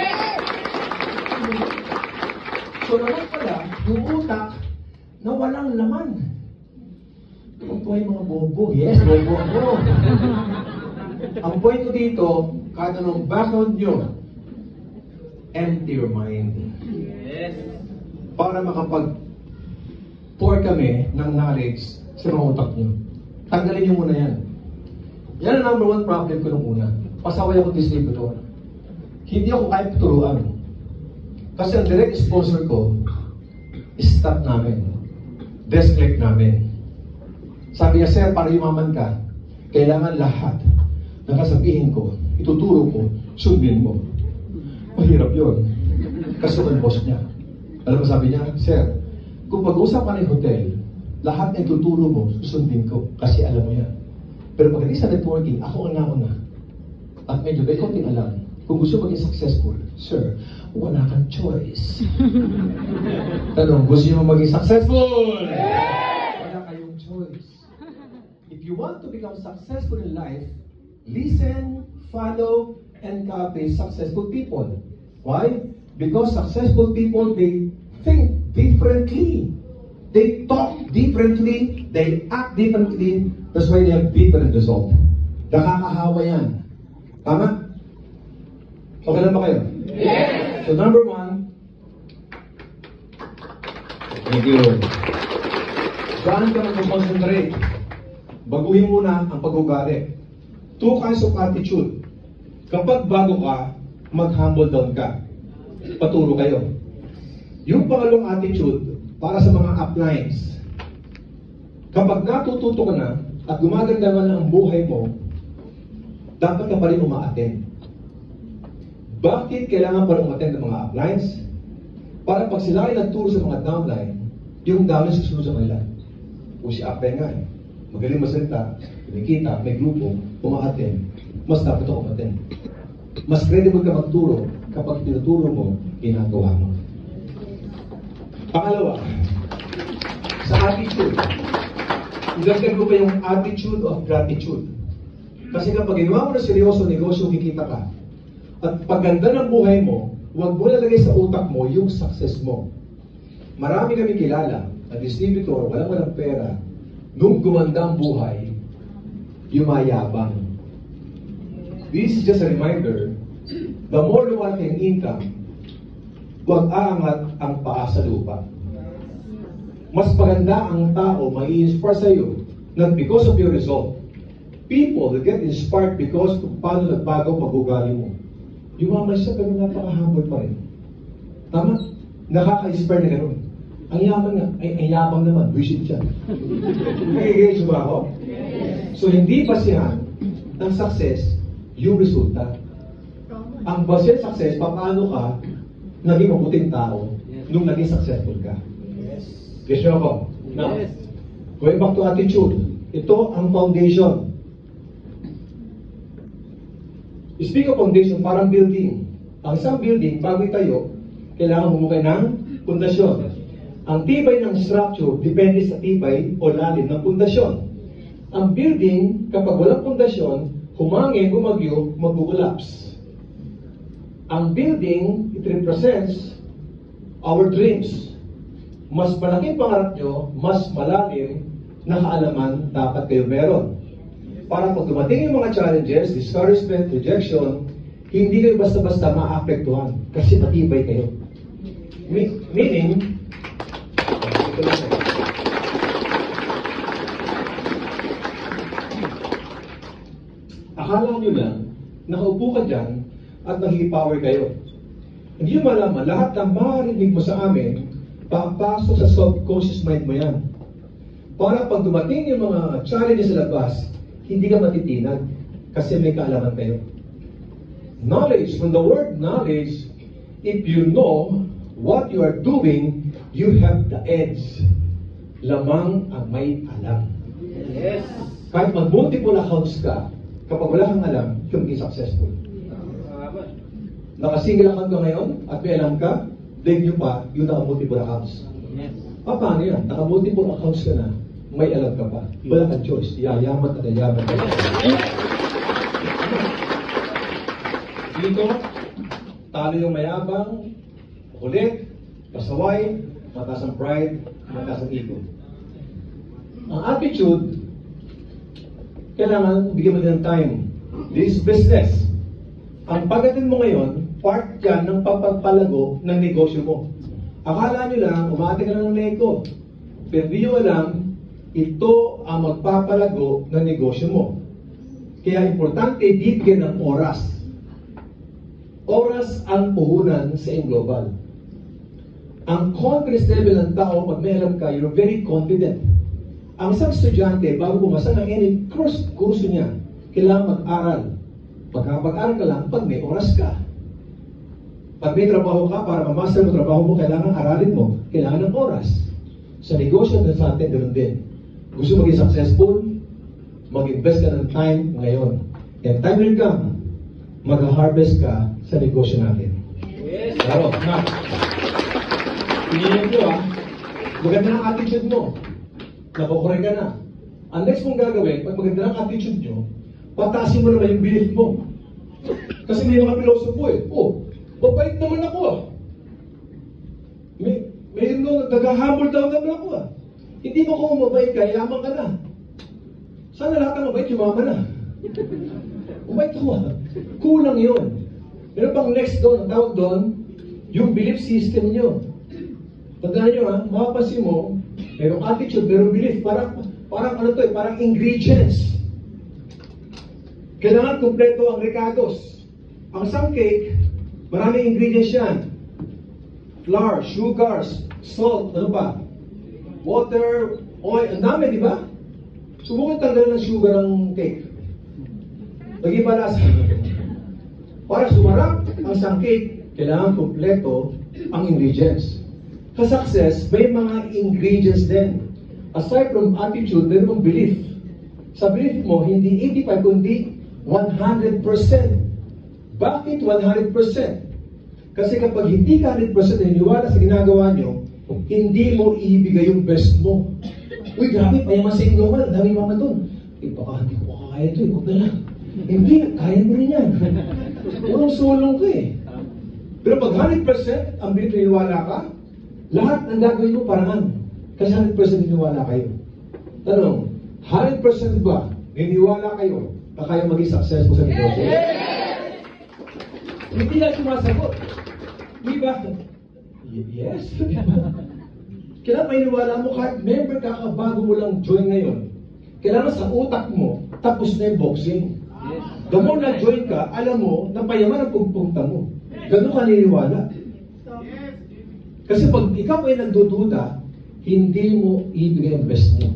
So naman pala, yung utak na walang laman. Kung po ay mga bobo, yes, bobo ako. Ang point ko dito, kahit anong background nyo, empty your mind. Yes! Para makapag-pour kami ng knowledge sa mga utak nyo. Tanggalin nyo muna yan. Yan ang number one problem ko nung una. Pasaway ako distributor. Hindi ako kahit turuan. Kasi ang direct sponsor ko, staff namin. Desk clerk namin. Sabi niya, sir, para yumaman ka, kailangan lahat ng kasabihin ko, ituturo ko, sundin mo. Mahirap yun. Kasi ang boss niya. Alam mo sabi niya, sir, kung pag-usap ka ng hotel, lahat ng tuturo mo, susundin ko. Kasi alam mo yan. Pero pagdating sa networking, ako ang nauna. At medyo may konting alam. Kung gusto maging successful, sir, wala kang choice. Tanong, gusto niyo maging successful? Wala kayong choice. If you want to become successful in life, listen, follow, and copy successful people. Why? Because successful people, they think differently. They talk differently. They act differently. That's why they have different result. Nakakahawa yan. Tama? Okay lang ba kayo? Yes. So number one, thank you. Saan ka mag-concentrate? Baguhin muna ang pag-ugali. Two kinds of attitude. Kapag bago ka, mag-humble down ka. Paturo kayo. Yung pangalong attitude, para sa mga uplines. Kapag natututo ka na at gumaganda na ang buhay mo, dapat ka pa rin umaattend. Bakit kailangan pa rin umaattend ng mga uplines? Para pag sila ay nagturo sa mga downline, yung downline susunod sa kanila. Kung si upline nga eh, magaling masalita, kumikita, may grupo, umaattend, mas dapat ako umaattend. Mas credible ka magturo kapag tinuturo mo, ginagawa mo. Pangalawa, sa attitude. Ilagdag ko pa yung attitude of gratitude. Kasi kapag ginawa mo na seryoso negosyo, kikita ka. At pagganda ng buhay mo, huwag mo lalagay sa utak mo yung success mo. Marami kami kilala, na distributor, walang walang pera, nung gumanda ang buhay, yumayabang. This is just a reminder, the more lumaki ang income, huwag aangat ang paa sa lupa. Mas maganda ang tao, mai-inspire sa iyo, not because of your result. People that get inspired because kung paano nagbago pag-ugali mo. Yumaman siya, pero napaka-humble pa rin. Tama? Nakaka-inspire na gano'n. Ang yaman nga, ay, ay yabang naman, visit siya. Nagigay ba ako? So, hindi basihan ng success yung resulta. Ang basihan success, paano ka naging mabuting tao nung naging successful ka. Yes. Yes, ako. Now, Yes. going back to attitude. Ito ang foundation. Speak of foundation, parang building. Ang isang building, bago itayo, kailangan humukay ng pundasyon. Ang tibay ng structure, depende sa tibay o lalim ng pundasyon. Ang building, kapag walang pundasyon, humangin, gumagyo, mag-collapse. Ang building, it represents our dreams. Mas malaking pangarap nyo, mas malalim na kaalaman dapat kayo meron. Para pag dumating yung mga challenges, discouragement, rejection, hindi kayo basta-basta maapektuhan kasi matibay kayo. Me- meaning, ito lang eh. Akala nyo lang, nakaupo ka dyan, at nag-power kayo. Hindi mo malaman, lahat ng marinig mo sa amin, papasok sa subconscious mind mo yan. Para pag dumating yung mga challenges sa labas, hindi ka matitinag kasi may kaalaman kayo. Knowledge, from the word knowledge, if you know what you are doing, you have the edge. Lamang ang may alam. Yes. Kahit mag-multiple accounts ka, kapag wala kang alam, you can be successful. Naka-single account ka ngayon at may alam ka, then nyo pa yung naka-multiple accounts. Yes. Ah, paano yan? Naka-multiple accounts ka na, may alam ka pa. Wala kang choice. Yayaman at yayaman ka. Dito, talo yung mayabang, kulit, pasaway, mataas ang pride, mataas ang ego. Ang attitude, kailangan bigyan mo din ng time. This is business. Ang pagdating mo ngayon, part yan ng pagpapalago ng negosyo mo. Akala nyo lang, umate ka lang ng nego. Pero di nyo alam, ito ang magpapalago ng negosyo mo. Kaya importante, bibigyan ng oras. Oras ang puhunan sa global. Ang confidence level ng tao, pag may alam ka, you're very confident. Ang isang estudyante, bago bumasa ng any course, kurso niya, kailangan mag-aral. Pagkapag-aral ka lang, pag may oras ka. Pag may trabaho ka, para ma-master mo trabaho mo, kailangan aralin mo. Kailangan ng oras. Sa negosyo na sa atin, ganoon din. Gusto maging successful, mag-invest ka ng time ngayon. And time will come, mag-harvest ka sa negosyo natin. Yes. Claro, na. Pinilin ko ah, maganda ang attitude mo. Nakukuray ka na. Ang next mong gagawin, pag maganda ang attitude nyo, patasin mo naman yung belief mo. Kasi may mga pilosopo eh. Oh, mabait naman ako ah. May, may nung nag-humble down naman ako ah. Hindi mo kung mabait ka, yaman ka na. Sana lahat ng mabait, yumaman na. Mabait ako ah. Kulang yun. Meron pang next doon, ang tawag doon, yung belief system nyo. Tandaan nyo ha, mapapansin mo, merong attitude, merong belief, parang, parang ano to eh, parang ingredients. Kailangan kumpleto ang recados. Ang some cake, maraming ingredients yan. Flour, sugars, salt, ano pa? Water, oil, ang dami, di ba? Subukan tanggalin ng sugar ang cake. Lagi ba lasa? Para sumarap ang some cake, kailangan kumpleto ang ingredients. Sa success, may mga ingredients din. Aside from attitude, meron mong belief. Sa belief mo, hindi eighty-five, kundi one hundred percent. Bakit one hundred percent? Kasi kapag hindi ka one hundred percent naniniwala sa ginagawa nyo, hindi mo ibigay yung best mo. Uy, grabe, payaman sa inyo naman, dami mama doon. Eh, baka hindi ko kaya ito, eh, huwag na lang. Hindi, kaya mo rin yan. Unang sulong ka eh. Pero pag one hundred percent ang naniniwala ka, lahat ang gagawin mo parangan. Kasi one hundred percent naniniwala kayo. Tanong, one hundred percent ba naniniwala kayo na kaya maging successful sa negosyo? Hindi lang sumasagot. Di ba? Yes. Kailangan maniniwala mo kahit member ka kabago mo lang join ngayon. Kailangan sa utak mo, tapos na yung boxing. The more na join ka, alam mo na payaman ang pagpunta mo. Ganun ka naniniwala. Kasi pag ikaw ay nagdududa, hindi mo ibigay ang best mo.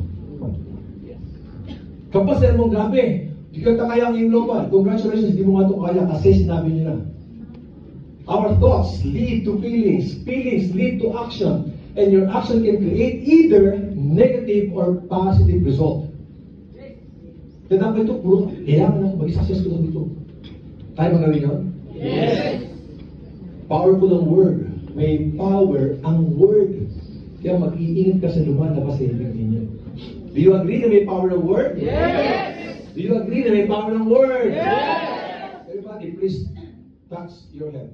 Kapag sila mong gabi, di ka kaya ang global. Congratulations, di mo nga ito kaya kasi sinabi niyo na. Our thoughts lead to feelings. Feelings lead to action. And your action can create either negative or positive result. Kaya dapat ito, puro, kailangan lang maging successful dito. Tayo mga gawin yun? Yes! Powerful ang word. May power ang word. Kaya mag-iingat ka sa lumalabas sa ibig ninyo. Do you agree na may power ng word? Yes! Do you agree na may power ng word? Yes! Everybody, please touch your head.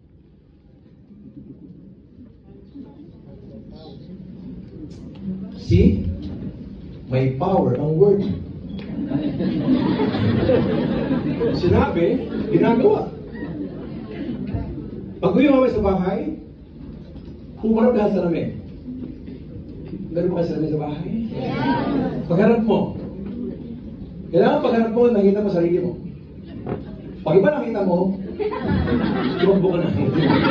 See? May power ang word. Sinabi, ginagawa. Pag uwi mo sa bahay, humarap ka sa salamin. Meron ba ka salamin sa bahay? Yeah. Pagharap mo. Kailangan pagharap mo, nakita mo sarili mo. Pag iba nakita mo, tumakbo ka na.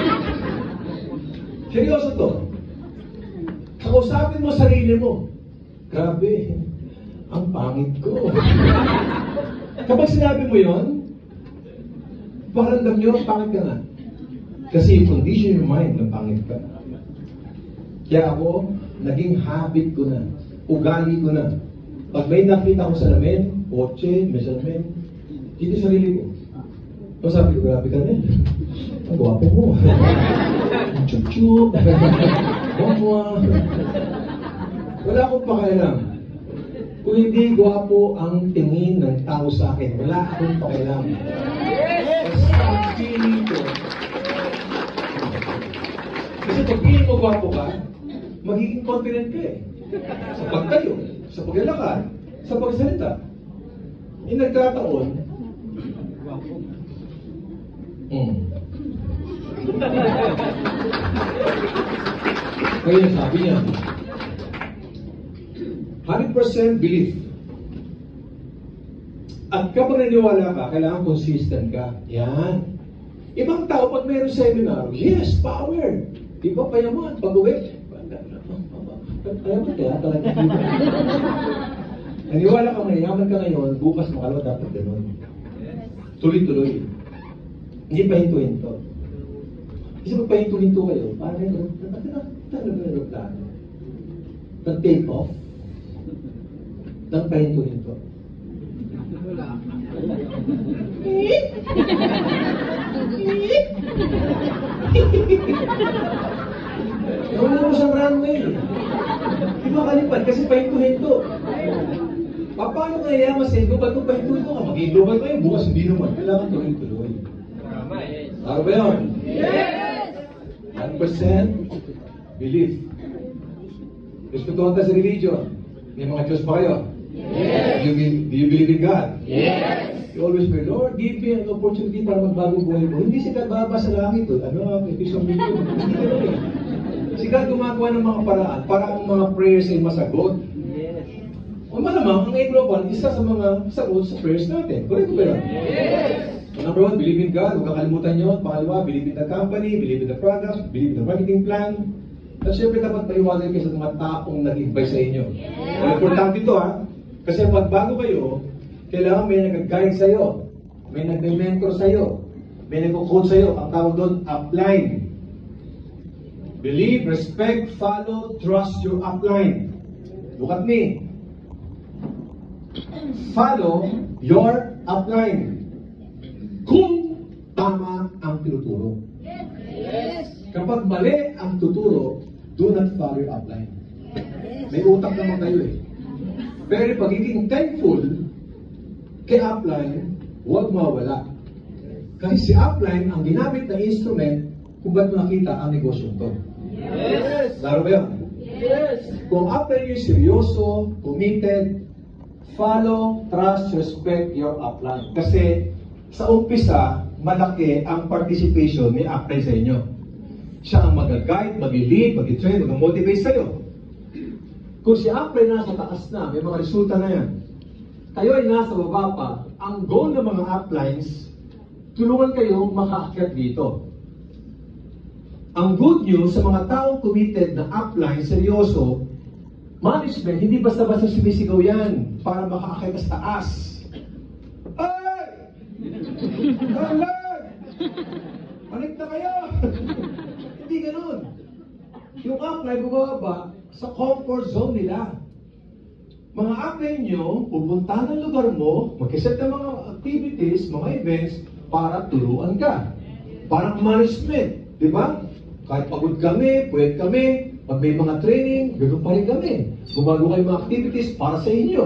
Seryoso to. Kausapin mo sarili mo. Grabe, ang pangit ko. Kapag sinabi mo yon, pakiramdam nyo, pangit ka na. Kasi yung condition your mind na pangit ka. Kaya ako, naging habit ko na. Ugali ko na. Pag may nakita ko sa lamin, kotse, may salamin, hindi sarili ko. So sabi ko, grabe ka rin. Ang gwapo mo. Ang chup-chup. Mama. Wala akong pakialam. Kung hindi gwapo ang tingin ng tao sa akin, wala akong pakialam. Kasi ang feeling ko, kasi pag feeling mo gwapo ka, magiging confident ka eh. Sa pagtayo, sa paglalakad, sa pagsalita. Eh nagkataon, hmm. Kaya sabi niya, one hundred percent belief. At kapag naniwala ka, kailangan consistent ka. Yan. Ibang tao, pag mayroong seminar, yes, power. Iba pa yaman. Pag-uwi, ayaw mo kaya talaga. Naniwala ka, mayayaman ka ngayon, bukas makalawa dapat ganun. Tuloy-tuloy. Hindi pa hinto-hinto. Kasi pag pahinto-hinto kayo, parang yun, ano ba yung plano? Nag-take off? Nang pahinto-hinto. Wala. Nawala mo siyang runway. Di ba kalipad? Kasi pahinto-hinto. Paano kaya yaman sa inyo? Ba't kung pahinto-hinto ka? Mag-global kayo, bukas hindi naman. Kailangan tuloy-tuloy. Ano ba yun? one hundred percent belief. Respetuhan ka sa religion. May mga Diyos ba kayo? Yes. Do you, be- do you believe in God? Yes. You always pray, Lord, give me an opportunity para magbago buhay mo. Hindi si God bababa sa langit. Oh. Ano, episode million. Hindi gano'n eh. Si God gumagawa ng mga paraan para ang mga prayers ay masagot. Yes. O malamang, ang Global, isa sa mga sagot sa prayers natin. Correct ba yun? Yes. So, number one, believe in God. Huwag kakalimutan nyo. Pangalawa, believe in the company, believe in the product, believe in the marketing plan. At syempre dapat paliwanag kayo sa mga taong nag-invite sa inyo. Yeah. Importante ito ha. Kasi pag bago kayo, kailangan may nag-guide sa'yo. May nag-mentor sa'yo. May nag-coach sa'yo. Ang tawag doon, upline. Believe, respect, follow, trust your upline. Look at me. Follow your upline. Kung tama ang tinuturo. Yes. Kapag mali ang tuturo, do not follow your upline. May utak naman kayo eh. Pero pagiging thankful kay upline, huwag mawala. Kasi si upline ang ginamit na instrument kung ba't makita ang negosyo to. Yes! Laro ba yun? Yes! Kung upline yung seryoso, committed, follow, trust, respect your upline. Kasi sa umpisa, malaki ang participation ni upline sa inyo. Siya ang mag-guide, mag-lead, mag-train, mag-motivate sa'yo. Kung si upline nasa taas na, may mga resulta na yan. Kayo ay nasa baba pa, ang goal ng mga uplines, tulungan kayong makaakyat dito. Ang good news sa mga taong committed na upline, seryoso, management, hindi basta-basta sumisigaw yan para makaakyat sa taas. Ay! Carlan! Balik na kayo! Hindi ganun. Yung upline bumababa sa comfort zone nila. Mga upline nyo, pupunta ng lugar mo, mag-set ng mga activities, mga events, para turuan ka. Parang management, di ba? Kahit pagod kami, pwede kami, pag may mga training, ganoon pa rin kami. Gumagawa kayo mga activities para sa inyo.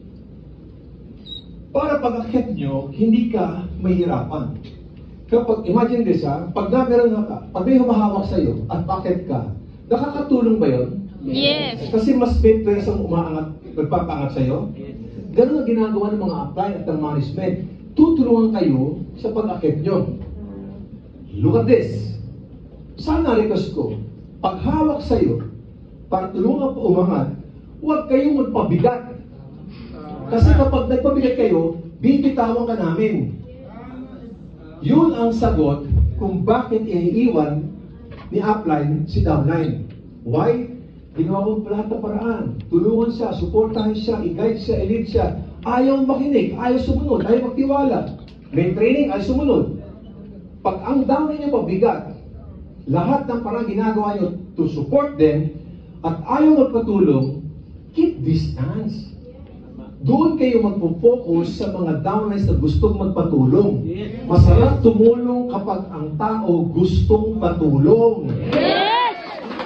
Para pag-akyat nyo, hindi ka mahirapan. Kapag, imagine this ha, pag na meron ka, pag may humahawak sa'yo at bakit ka, nakakatulong ba yun? Yes. Kasi mas may presang umaangat, nagpapangat sa'yo. Ganun ang ginagawa ng mga apply at ng management. Tutulungan kayo sa pag-akit nyo. Look at this. Sana request ko, pag hawak sa'yo, para tulungan pa umangat, huwag kayong magpabigat. Kasi kapag nagpabigat kayo, bibitawan ka namin. Yun ang sagot kung bakit iniiwan ni upline si downline. Why? Ginawa mo lahat ng paraan. Tulungan siya, supportahan siya, i-guide siya, i-lead siya. Ayaw makinig, ayaw sumunod, ayaw magtiwala. May training, ayaw sumunod. Pag ang downline niya pabigat, lahat ng parang ginagawa niyo to support them, at ayaw magpatulong, keep distance. Doon kayo magpo-focus sa mga downlines na gustong magpatulong. Masarap tumulong kapag ang tao gustong patulong. Yes!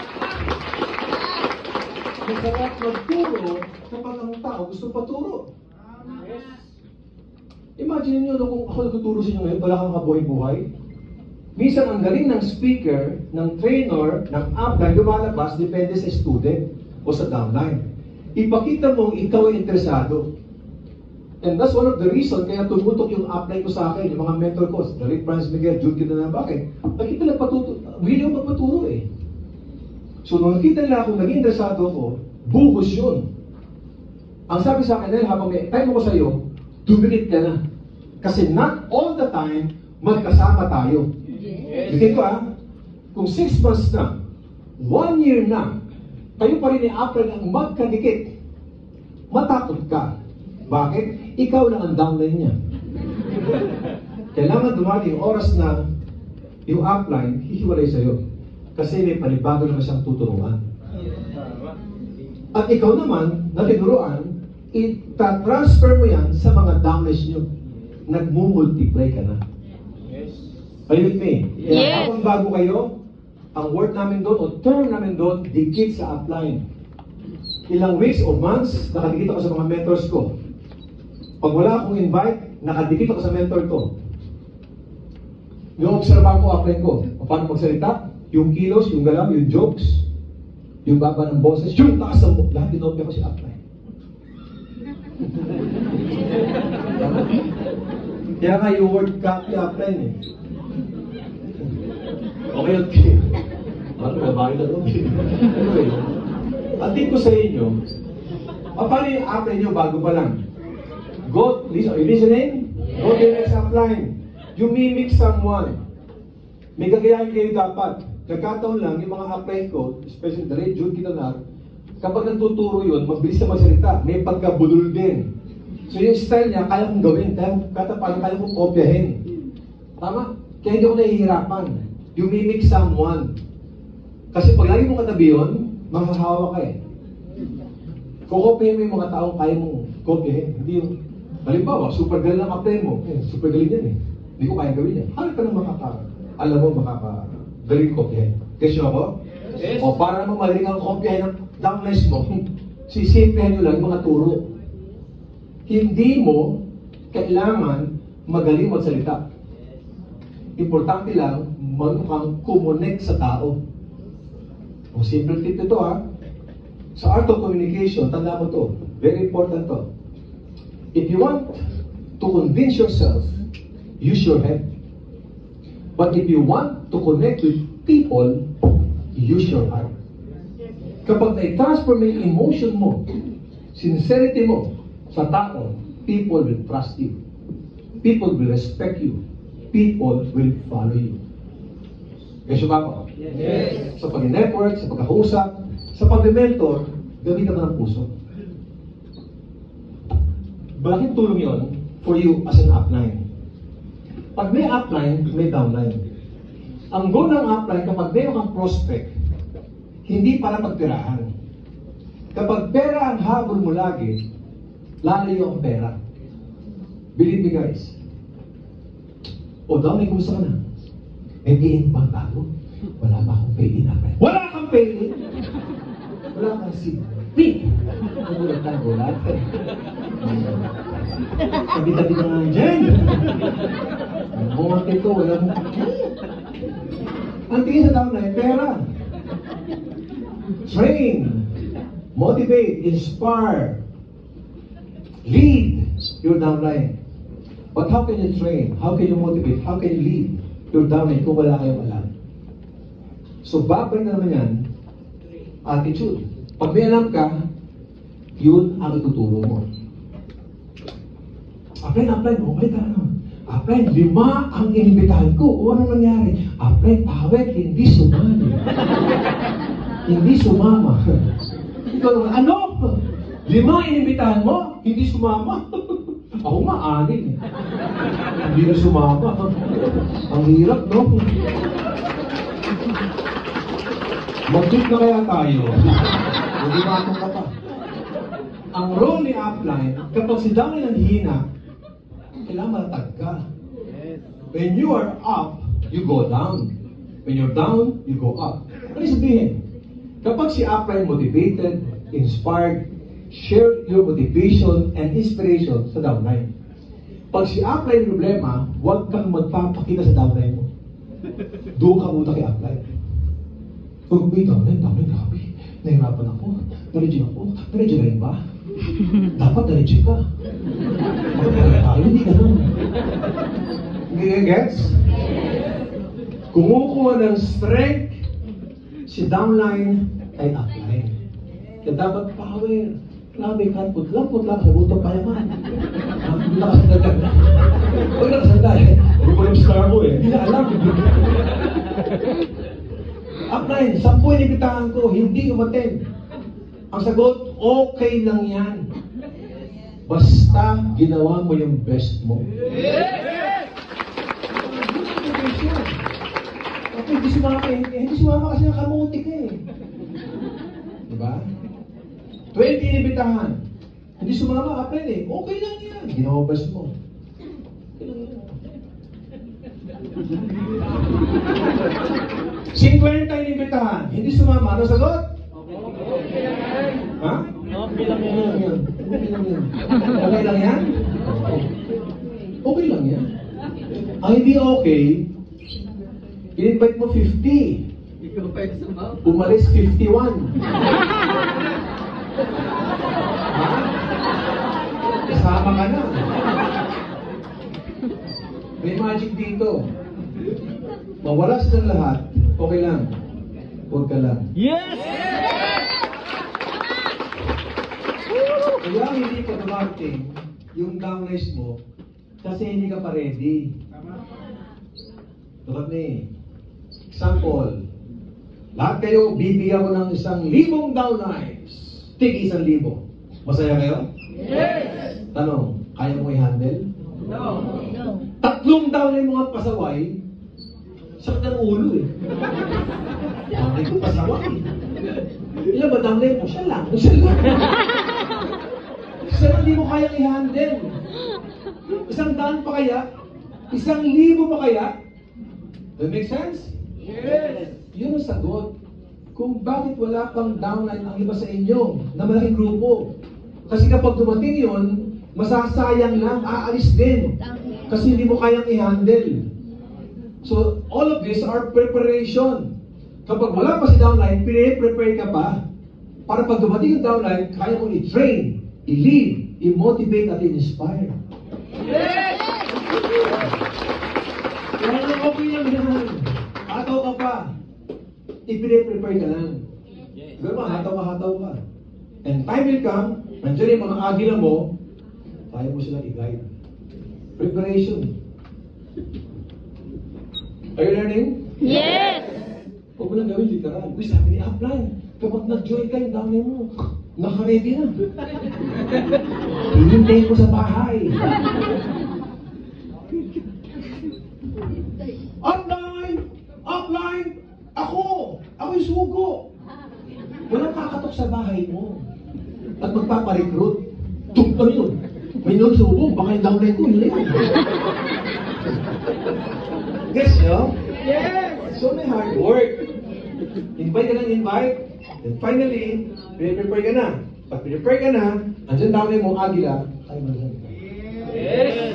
Masarap magturo kapag ang tao gustong paturo. Imagine nyo no, kung ako nagtuturo sa inyo ngayon, wala kang kabuhay-buhay. Minsan ang galing ng speaker, ng trainer, ng upline, lumalabas, depende sa student o sa downline. Ipakita mong ikaw ay interesado. And that's one of the reason kaya tumutok yung upline ko sa akin, yung mga mentor ko, David Franz Miguel, Jude Kina na bakit? Nakita na patuto, willing ako magpaturo eh. So nung nakita nila akong naging interesado ako, bugos yun. Ang sabi sa akin, habang may time ako sa'yo, duminit ka na. Kasi not all the time, magkasama tayo. Yes. Bigyan ko ah, kung six months na, one year na, kayo pa rin i-upline ang magkadikit. Matakot ka. Bakit? Ikaw lang ang downline niya. Kailangan dumating yung oras na yung upline, hihiwalay sa'yo. Kasi may panibago naman siyang tuturuan. At ikaw naman, na tinuruan, ita-transfer mo yan sa mga downlines nyo. Nagmumultiply ka na. Are you with me? Yes. Habang bago kayo, ang word namin doon, o term namin doon, dikit sa upline. Ilang weeks o months, nakadikit ako sa mga mentors ko. Pag wala akong invite, nakadikit ako sa mentor ko. Yung obserbahan ko, upline ko. Paano magsalita? Yung kilos, yung galaw, yung jokes, yung baba ng boses, yung taas ng boses. Lahat dinopya ko si upline. Kaya nga yung word copy upline eh. Okay, okay. Ano na, bakit na doon? Anyway, ang tip ko sa inyo, ah, paano yung upline nyo bago pa lang? Go, listen, are you listening? Go to the next upline. You mimic someone. May gagayahin kayo dapat. Nagkataon lang, yung mga upline ko, especially the Ray Jude Kitanar, kapag nagtuturo yun, mabilis na magsalita. May pagkabulol din. So yung style niya, kaya kong gawin. Kaya, kaya parang kaya kong kopyahin. Tama? Kaya hindi ako nahihirapan. You mimic someone. Kasi pag lagi mo katabi yun, makahawa ka eh. Kukopyahin mo yung mga taong kaya mong kopyahin. Hindi yung, halimbawa, super galing ang upline mo. Eh, super galing yan eh. Hindi ko kaya gawin yan. Hanap ka nang makaka, alam mo, makakagaling kopyahin. Guess nyo ako? Yes. O para mo magaling ang kopyahin ng downlines mo, sisimplihan nyo lang yung mga turo. Hindi mo kailangan magaling magsalita. Importante lang, manukang kumonek sa tao. O simple tip ito ha. Sa art of communication, tanda mo to. Very important to. If you want to convince yourself, use your head. But if you want to connect with people, use your heart. Kapag na-transfer mo yung emotion mo, sincerity mo sa tao, people will trust you. People will respect you. People will follow you. Yes, ba ako? Yes. Sa pag-network, sa pagkakausap, sa pag-mentor, gamitan mo ng puso. Malaking tulong yon for you as an upline. Pag may upline, may downline. Ang goal ng upline, kapag meron kang prospect, hindi para pagtirahan. Kapag pera ang habol mo lagi, lalayo ang pera. Believe me guys. O daw, may gusto ka na. May pay-in pang bago. Wala pa akong pay-in upline. Wala kang pay-in! Wala kang si-pay! Nagulat tayo, gulat. Tabi-tabi na nga dyan. Bumat ito, wala mo. Ang tingin sa downline, pera. Train, motivate, inspire, lead your downline. But how can you train? How can you motivate? How can you lead your downline kung wala kayong alam? So, babay na naman yan, attitude. Pag may alam ka, yun ang ituturo mo. Apply na apply mo, okay ka na. Apply, lima ang inibitahan ko. O ano nangyari? Apply, pawet, hindi sumali. Hindi sumama. Ikaw naman, ano? Lima ang inibitahan mo? Hindi sumama? Ako nga, anin. Hindi na sumama. Ang hirap, no? Mag-tweet na kaya tayo. Hindi matong ka pa. Ang role ni upline, kapag si downline ang hina, kailangan malatag ka. When you are up, you go down. When you're down, you go up. Ano sabihin? Kapag si upline motivated, inspired, share your motivation and inspiration sa downline. Pag si upline problema, huwag kang magpapakita sa downline mo. Doon ka muna kay upline. Kung may downline, downline, grabe. Nahirapan ako. Na-reject ako. Na-reject rin ba? Dapat na-reject ka. Magkakaroon tayo, hindi ganun. Hindi ka gets? Kumukuha ng strength si downline ay upline. Kaya dapat power. Grabe, kan putlang-putlang sa buto pa yaman. Hindi na kasandal ka. Huwag na kasandal. Huwag ko yung star ko eh. Hindi na alam. Upline, sampu inibitahan ko, hindi umaten. Ang sagot, okay lang yan. Basta ginawa mo yung best mo. Okay, hindi sumama eh. Hindi sumama kasi nakamuti ka eh. Diba? twenty inibitahan. Hindi sumama, upline eh. Okay lang yan. Ginawa best mo. Okay lang yan. fifty inibitahan. Hindi sumama. Ano sagot? Ha? Okay lang yan. Okay lang yan. Okay lang yan? Okay lang yan. Ang hindi okay, In-invite mo fifty. Ikaw pa yung sumaw. Umalis fifty-one. Ha? Kasama ka na. May magic dito. Mawala silang lahat, okay lang. Huwag ka lang. Yes! Kaya hindi ka dumarating yung downrise mo kasi hindi ka pa ready. Tulad ni, example, lahat kayo bibigyan ko ng isang libong downrise. Tig isang libo. Masaya kayo? Yes! Tanong, kaya mo i-handle? No. No. Tatlong downline mga pasaway, sakit ng ulo eh. Downline ko pasaway. Ilan ba downline mo? Siya lang. Siya lang. Siya lang, hindi mo kayang i-handle. Isang daan pa kaya? Isang libo pa kaya? Does that make sense? Yes! Yun ang sagot. Kung bakit wala pang downline ang iba sa inyo na malaking grupo. Kasi kapag dumating yun, masasayang lang, aalis din. Kasi hindi mo kayang i-handle. So, all of these are preparation. Kapag wala pa si downline, pine-prepare ka pa para pag dumating yung downline, kaya mong i-train, i-lead, i-motivate at i-inspire. Yes! Kaya lang okay lang naman. Hataw ka pa. I-prepare ka lang. Diba ba? Hataw ka, hataw ka. And time will come, nandiyan yung mga agila mo, kaya mo silang i-guide. Preparation. Are you learning? Yes! Huwag mo lang gawin literal. Uy, sabi ni Upline, kapag nag-join ka yung downline mo, naka-ready na. Hihintayin ko sa bahay. Upline! Upline! Ako! Ako yung sugo! Walang kakatok sa bahay mo. At magpaparecruit. Tumpa yun. May nagsubo, baka yung downline ko yun. Guess nyo? Yes! So may hard work. Invite ka ng invite. And finally, prepare ka na. Pag prepare ka na, andyan downline mo, agila, tayo mo lang. Yes!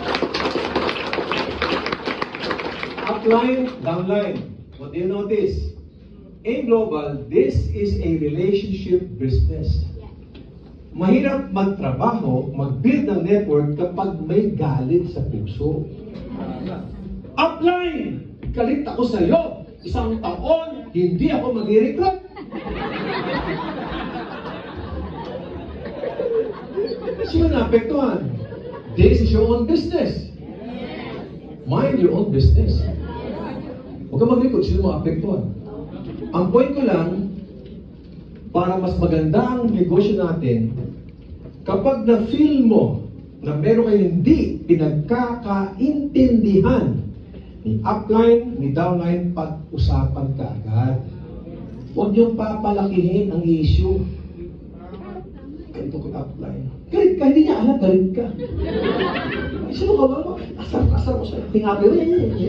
Upline, downline. What do you notice? In global, this is a relationship business. Mahirap magtrabaho, mag-build ng network kapag may galit sa puso. Upline! Galit ako sa iyo. Isang taon, hindi ako mag-recruit. Sino naapektuhan? This is your own business. Mind your own business. Huwag ka mag-recruit, sino maapektuhan? Ang point ko lang, para mas maganda ang negosyo natin, kapag na-feel mo na meron kayo hindi pinagkakaintindihan ni upline, ni downline, pag-usapan ka agad. Huwag niyong papalakihin ang issue. Ganito ko upline. Galit ka, hindi niya alam, galit ka. Ay, sino ka ba? Asar-asar mo sa'yo. Tingabi mo.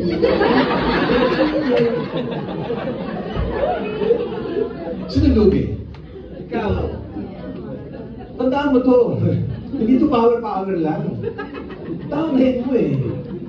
Sino lugi? Ikaw. Tandaan mo to. Hindi to power-power lang. Downline mo eh.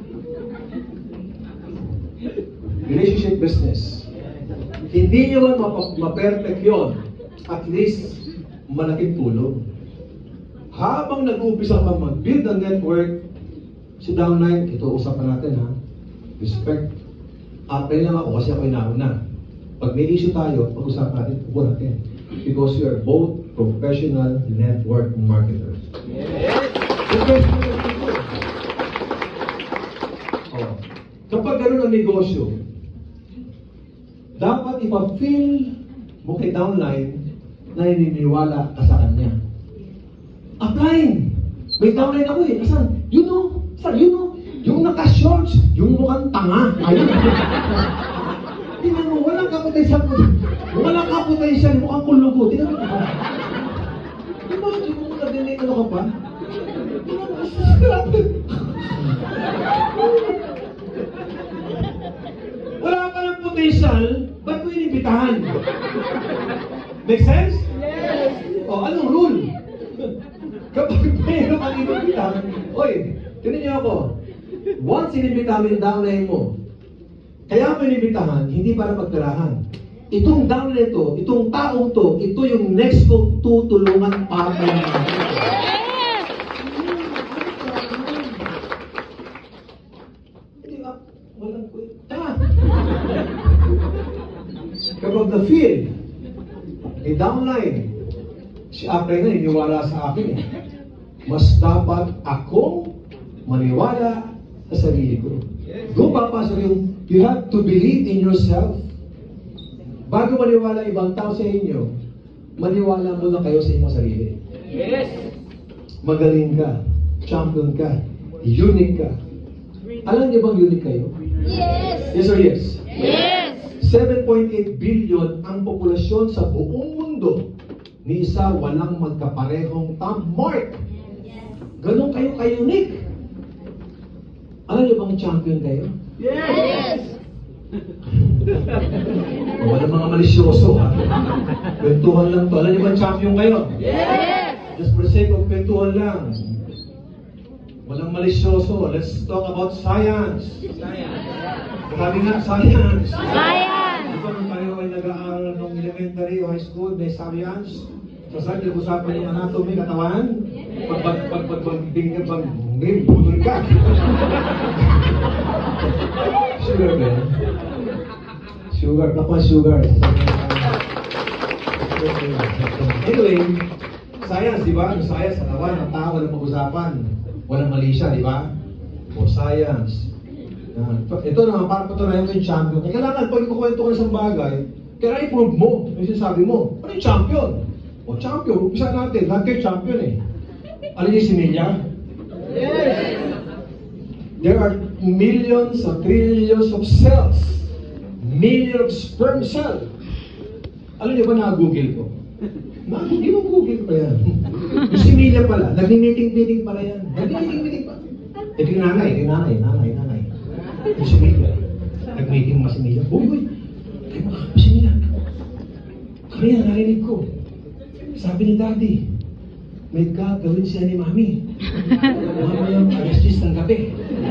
Relationship business. Hindi nyo man map- ma-perfect yun. At least, malaking tulong. Habang nag-uumpisa ka mag-build ng network, si downline, ito usapan natin ha. Respect. Apply lang ako kasi ako inauna. Pag may issue tayo, pag-usapan natin, upo natin. Because you are both professional network marketers. Yes! Professional people. Oh. Kapag ganun ang negosyo, dapat ipa-feel mo kay downline na naniniwala ka sa kanya. Upline! May downline ako eh. Asan? You know? Saan? You know? Yung naka-shorts, yung mukhang tanga. Ayun. Tingnan mo, walang kapotensyon mo. Walang kapotensyon, mukhang kulugo. Tingnan mo. Di ba, hindi mo nadinig ano ka pa? Tingnan mo, grabe. Wala ka ng potential, ba't mo inibitahan? Make sense? Yes! O, anong rule? Kapag meron kang inibitahan, oy, tinan niyo ako. Once inibitahan mo yung downline mo, Kaya mo inibitahan, hindi para pagtirahan. Itong down nito, itong taong to, ito yung next kong tutulungan para kayo. Hindi ba? Walang kwenta. Kapag na-feel, may downline, si Apre na iniwala sa akin eh. Mas dapat akong maniwala sa sarili ko. Go papasok yung, you have to believe in yourself. Bago maniwala ibang tao sa inyo, maniwala muna kayo sa inyong sarili. Yes. Magaling ka, champion ka, unique ka. Alam niyo bang unique kayo? Yes. Yes or yes? Yes. seven point eight billion ang populasyon sa buong mundo. Ni isa walang magkaparehong thumb mark. Ganon kayo ka-unique. Alam niyo bang champion kayo? Yes. Wala mga malisyoso ha. Kwentuhan lang to. Alam niyo bang champion kayo? Yes. Just for the sake of kwentuhan lang. Walang malisyoso. Let's talk about science. Sabi nga, science. Science. Ito nung tayo ay nag-aaral nung elementary o high school, may science. So saan nag-usapan yung anatomy, katawan? Pag pag pag pag pag pag pag pag putol ka. Sugar ba? Sugar, kapwa sugar. Anyway, science, di ba? Yung science, katawan, ang tao, walang pag-usapan. Walang mali siya, di ba? O science. Yan. Ito naman, para patunayan ko yung champion. Kailangan, pag ikukwento ko ng isang bagay, kailangan i-prove mo, yung sinasabi mo. Ano yung champion? O champion, umpisa natin, lahat kayo champion eh. Alam niyo si Milya? Yes. There are millions of trillions of cells. Million of sperm cell. Alam niyo ba na-google ko? Na-google mo, google ko pa yan. Yung si Milya pala, nagni-meeting-meeting pala yan. Nagni-meeting-meeting pa. Ito yung nanay, ito yung nanay, nanay, nanay. Yung si Milya. Nag-meeting mo si Milya. Uy, uy, kayo makakapa si Milya. Kaya narinig ko. Sabi ni Daddy, may gagawin siya ni Mami. Mamayang alas diyes ng gabi.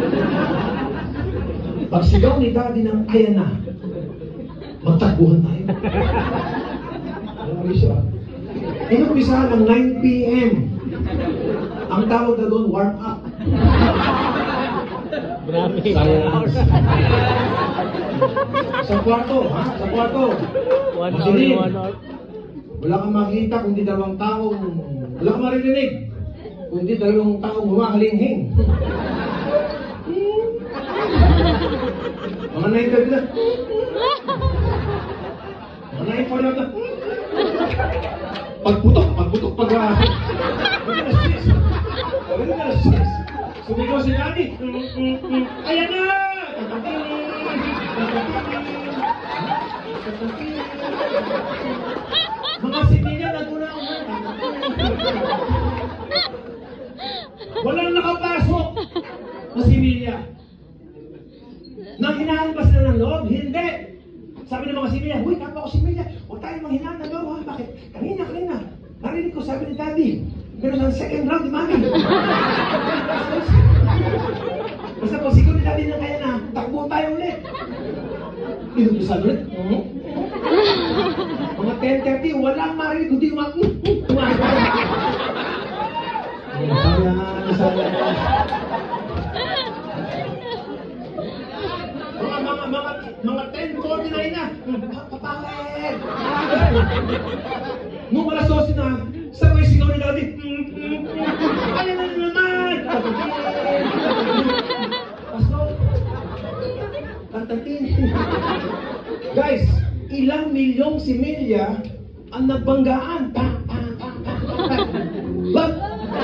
Pag sigaw ni Daddy ng ayan na, magtakbuhan tayo. Alam mo siya? Inumpisa ng nine p m Ang tawag na doon, warm up. Science. Sa kwarto, ha? Sa kwarto. One hour, Masinig. one hour. Wala kang makita kundi dalawang taong, wala kang maririnig kundi dalawang taong humakalinghing. Mga nainterview na. Mga nainterview na. Pagputok, pagputok, pag... Uh, Pagod ka na sis. Sumigaw si Daddy. Ayan na! Mga similya, naguna-una. Walang nakapasok na similya. Nang hinahan ba sila ng loob? Hindi. Sabi ng mga similya, huy, kapwa ko similya. Huwag tayo manghinahan ng loob. Ha? Bakit? Kanina, kanina. Narinig ko, sabi ni Daddy. Pero sa second round, di mami. Basta pag sigaw ni Daddy na kaya na, takbo tayo ulit. Inutusan ulit. Hmm? Mga ten thirty, walang marinig, kundi umak... Umak... Ayan, sayang. Mga, mga, mga, mga ten forty-nine na. Papangit! Nung alas twelve na, sabay sigaw ni Daddy. Ayan na naman! Paso. Tantatin. Guys, ilang milyong similya ang nagbanggaan. Pa, pa, pa, pa, pa. But,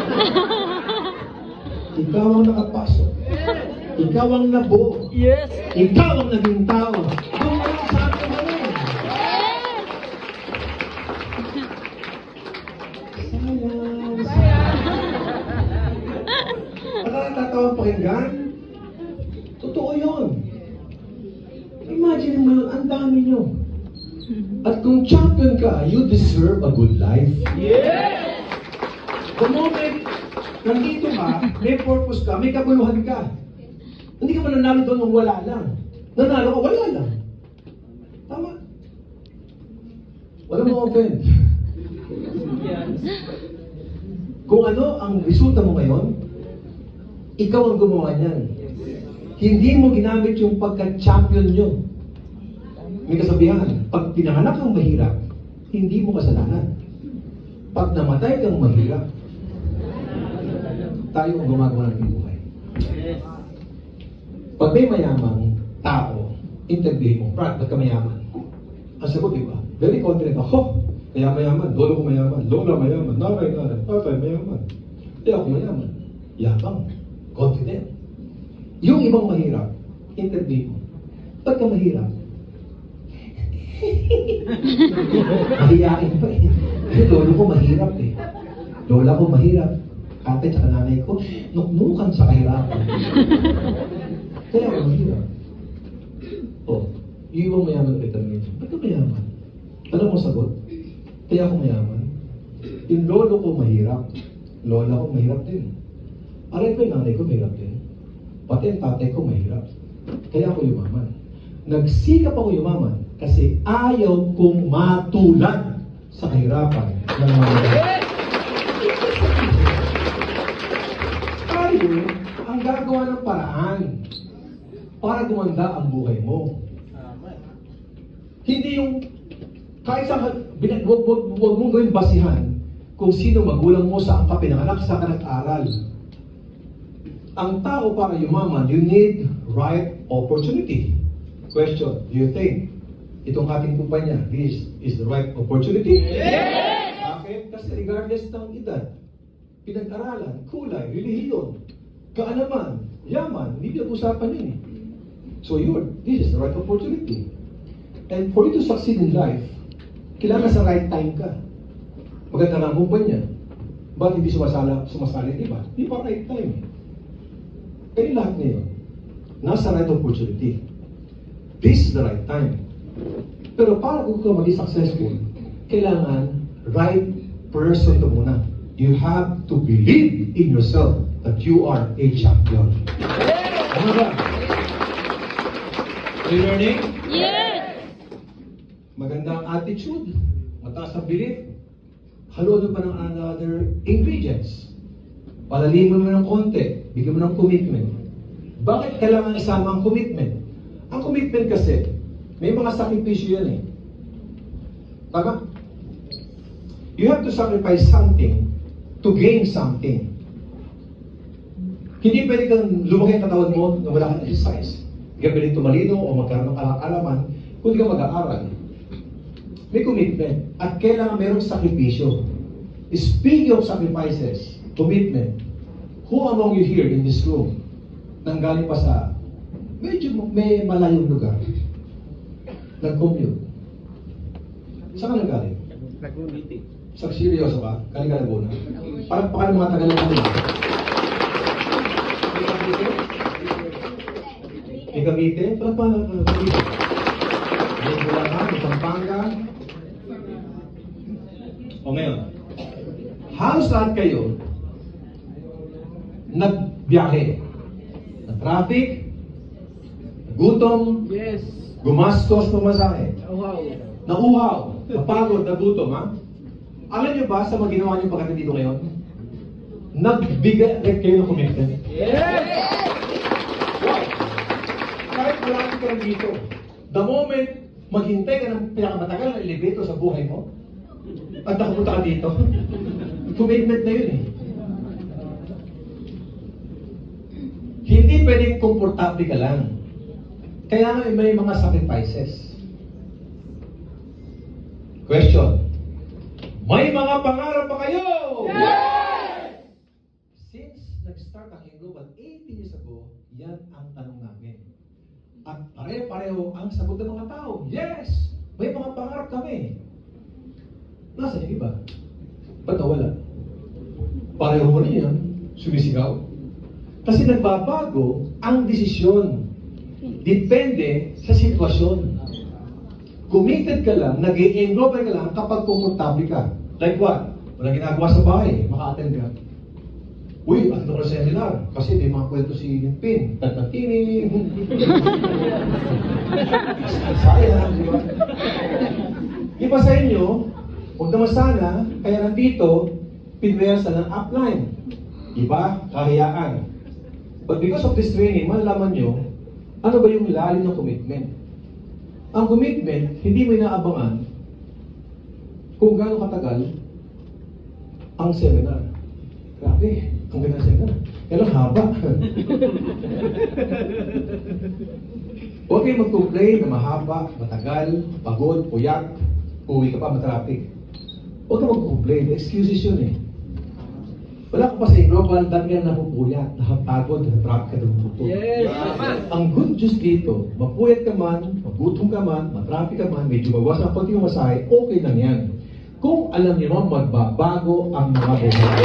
ikaw ang nakapasok. Ikaw ang nabuo. Yes. Ikaw ang naging tao. Kung ano sa akin mo rin. Sayang. Nakakatawang pakinggan? Totoo yun. Imagine mo yun, ang dami nyo. At kung champion ka, you deserve a good life. Yes. The moment nandito ka, may purpose ka, may kabuluhan ka. Hindi ka mananalo doon nung wala lang. Nanalo ka, wala lang. Tama. Wala mo offend. Kung ano ang resulta mo ngayon, ikaw ang gumawa niyan. Hindi mo ginamit yung pagka-champion nyo. May kasabihan, pag pinanganak kang mahirap, hindi mo kasalanan. Pag namatay kang mahirap, tayo ang gumagawa ng buhay. Pag may mayamang tao, interview mo, Brad, ba't ka mayaman? Ang sagot, di ba? Very confident ako. Kaya mayaman, lolo ko mayaman, lola mayaman, nanay, nanay, tatay mayaman. Kaya ako mayaman. Yabang, confident. Yung ibang mahirap, interview mo, ba't ka mahirap? Mahiyain pa eh. Kasi lolo ko mahirap eh. Lola ko mahirap. Ate at nanay ko, nuknukan sa kahirapan. Kaya ako mahirap. O, yung ibang mayaman ulit ang ngayon. Ba't ka mayaman? Ano mo sagot? Kaya ako mayaman. Yung lolo ko mahirap. Lola ko mahirap din. Aray ko yung nanay ko mahirap din. Pati ang tatay ko mahirap. Kaya ako yumaman. Nagsikap ako yumaman kasi ayaw kong matulad sa kahirapan ng mga tayo ang gagawa ng paraan para gumanda ang buhay mo. Hindi yung kahit sa wag, wag, wag mong gawin basihan kung sino magulang mo, saan ka pinanganak, saan ka nag-aral. Ang tao para yumaman, you need right opportunity. Question, do you think itong ating kumpanya, this is the right opportunity? Yes! Bakit? Kasi regardless ng edad, pinag-aralan, kulay, relihiyon, kaalaman, yaman, hindi pinag-usapan yun eh. So yun, this is the right opportunity. And for you to succeed in life, kailangan sa right time ka. Maganda nga ang kumpanya. Ba't hindi sumasala, sumasali, di ba? Di ba right time? Kaya lahat ngayon, nasa right opportunity. This is the right time. Pero para kung ka maging successful, kailangan right person ka muna. You have to believe in yourself that you are a champion. Ano ba? Are you learning? Yes! Maganda ang attitude, mataas ang belief, haluan pa ng another ingredients. Palaliman mo ng konti, bigyan mo ng commitment. Bakit kailangan isama ang commitment? Ang commitment kasi, may mga sakripisyo yan eh. Tama? You have to sacrifice something to gain something. Hindi pwede kang lumaki ang katawan mo na wala kang exercise. Hindi ka pwede tumalino o magkaroon ng kaalaman kung hindi ka mag-aaral. May commitment at kailangan mayroong sakripisyo. Speaking of sacrifices, commitment, who among you here in this room nanggaling pa sa medyo may malayong lugar nag-commute? Saan ka nanggaling? Nag-meeting. Sa seryoso ka? Galing ka Laguna? Parang pa ka ng mga Tagalog. May Cavite? Parang pa ka Cavite? May Bulacan, may Pampanga. O ngayon, halos lahat kayo nagbiyahe. Na-traffic, gutom, Yes. gumastos ng masahe, Wow. nauhaw, napagod, nagutom, ha? Alam niyo ba sa mga ginawa niyo pagkat dito ngayon? Nagbigay kayo ng commitment. Yes! Why? Kahit marami ka rin dito, the moment maghintay ka ng pinakamatagal na elevator sa buhay mo, at nakapunta ka dito, commitment na yun eh. Hindi pwedeng komportable ka lang. Kailangan may mga sacrifices. Question. May mga pangarap pa kayo? Yes! Since nag-start ang Global eighteen years ago, yan ang tanong namin. At pare-pareho ang sagot ng mga tao. Yes! May mga pangarap kami. Nasaan yung iba? Ba't nawala? Pareho mo rin yan, sumisigaw. Kasi nagbabago ang desisyon. Depende sa sitwasyon. Committed ka lang, nag-i-enroll ka lang kapag komportable ka. Like what? Walang ginagawa sa bahay, maka-attend ka. Uy, ano ka seminar? Kasi may mga kwento si Limpin. Tatatini. Sayang, di ba? Di ba sa inyo, huwag naman sana, kaya nandito, pinwersa ng upline. Di ba? Kahiyaan. But because of this training, malalaman nyo, ano ba yung lalim ng commitment? Ang commitment, hindi mo inaabangan kung gaano katagal ang seminar. Grabe, ang ganda ng seminar. Kailang haba. Huwag kayong mag-complain na mahaba, matagal, pagod, puyat, uwi ka pa, matraffic. Huwag kang mag-complain. Excuses yun eh. Wala ko pa sa global, dami yan napupuyat, nakapagod, natraffic ka ng buto. Yes. Ang good news dito, mapuyat ka man, magutom ka man, matraffic ka man, medyo mabawas ang konti yung masahe, okay lang yan. Kung alam niyo naman, magbabago ang mga buhay.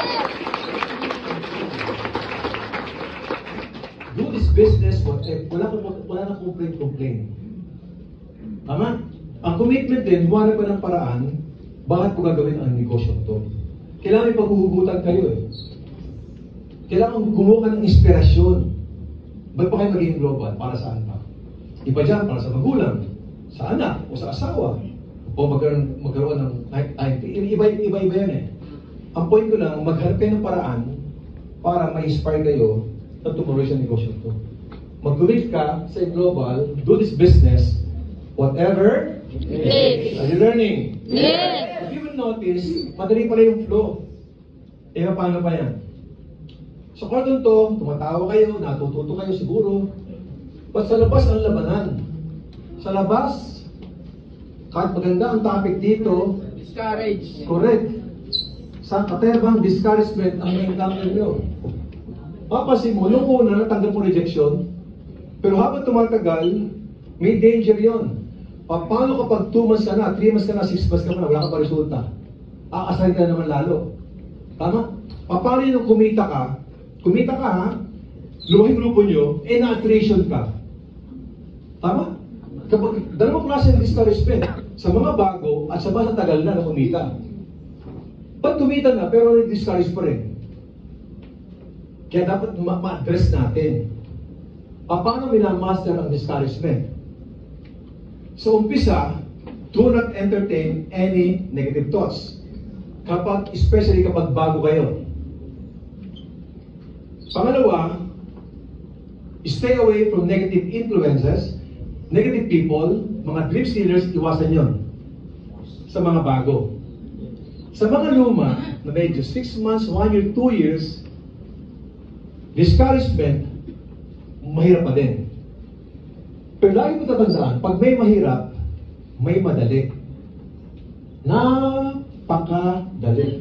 Do this business, whatever. Wala ko wala na complain-complain. Tama? Ang commitment din, huwag pa ng paraan, bakit ko gagawin ang negosyo to? Kailangan may paghuhugutan kayo eh. Kailangan kumuha ng inspirasyon. Ba't pa kayo maging global? Para saan pa? Iba dyan, para sa magulang, sa anak, o sa asawa, o magkaroon, magkaroon ng I T. Iba-iba yan eh. Ang point ko lang, maghanap kayo ng paraan para ma-inspire kayo na tumuloy sa negosyo to. Mag-commit ka sa global, do this business, whatever. Yes. Are you learning? Yes. If you will notice, madali pala yung flow. Eh, paano pa yan? Sa kwartong to, tumatawa kayo, natututo kayo siguro. But sa labas ang labanan. Sa labas, kahit maganda ang topic dito, Discourage. correct. Sa katerbang discouragement ang na-encounter nyo. Papasin mo, nung una natanggap mo rejection, pero habang tumatagal, may danger yon. Paano kapag two months ka na, three months ka na, six months ka na, wala ka pa resulta? Aasal ka na naman lalo. Tama? Paano yung kumita ka? Kumita ka ha? Lumaki grupo nyo, eh na-attrition ka. Tama? Kapag dalawang klase ng discouragement, sa mga bago at sa mga tagal na na kumita. Pag kumita na, pero discourage pa rin. Kaya dapat ma-address natin. Paano minamaster ang discouragement? Sa umpisa, do not entertain any negative thoughts. Kapag, especially kapag bago kayo. Pangalawa, stay away from negative influences, negative people, mga dream stealers, iwasan yon sa mga bago. Sa mga luma, na medyo six months, one year, two years, discouragement, mahirap pa din. Pero lagi mo tatandaan, pag may mahirap, may madali. Napakadali.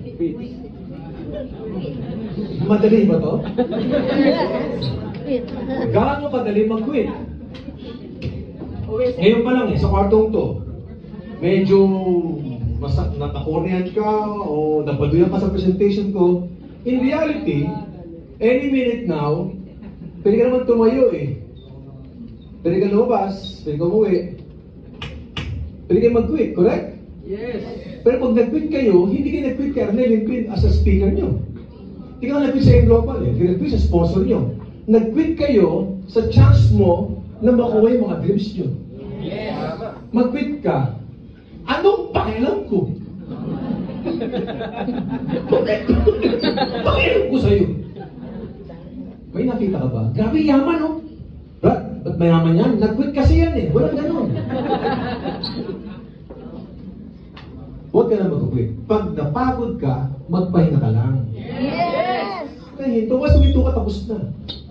Madali ba to? Gaano kadali mag-quit? Ngayon pa lang eh, sa kwartong to, medyo nakakornean ka o napaduyan ka sa presentation ko. In reality, any minute now, pwede ka naman tumayo eh. Pwede ka lumabas, pwede ka umuwi. Pwede ka mag-quit, correct? Yes. Pero pag nag-quit kayo, hindi kayo nag-quit kay Arnel Limpin as a speaker nyo. Hindi ka nag-quit sa global eh. Hindi nag-quit sa sponsor nyo. Nag-quit kayo sa chance mo na makuha yung mga dreams nyo. Yes. Mag-quit ka. Anong pakialam ko? Pakialam ko sa'yo. May nakita ka ba? Grabe yaman, oh. Brad, ba't mayaman yan? Nag-quit kasi yan eh. Walang ganon. Huwag ka na mag-quit. Pag napagod ka, magpahinga ka lang. Yes. Kaya hinto ka, sumito ka, tapos na.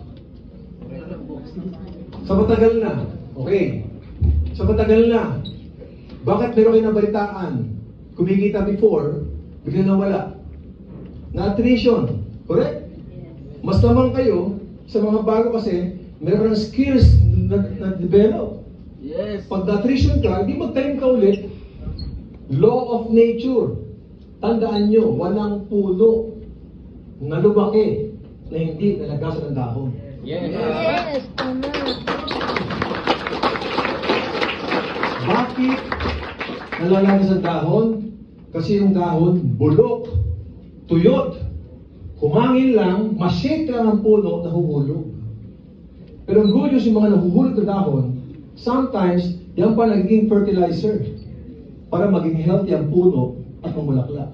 Sa matagal na. Okay. Sa matagal na. Bakit meron kayo nabalitaan? Kumikita before, bigla na wala. Na-attrition. Correct? Mas lamang kayo, sa mga bago kasi, meron ng skills na, na develop. Yes. Pag na-attrition ka, hindi mag-time ka ulit. Law of nature. Tandaan nyo, walang puno na lumaki na hindi nalagasan ng dahon. Yes. Yes. Tama. Bakit nalalagas ang dahon? Kasi yung dahon bulok, tuyot, Humangin lang, ma-shake lang ang puno, nahuhulog. Pero ang good news, yung mga nahuhulog na dahon, sometimes, yan pa naging fertilizer para maging healthy ang puno at mamulaklak.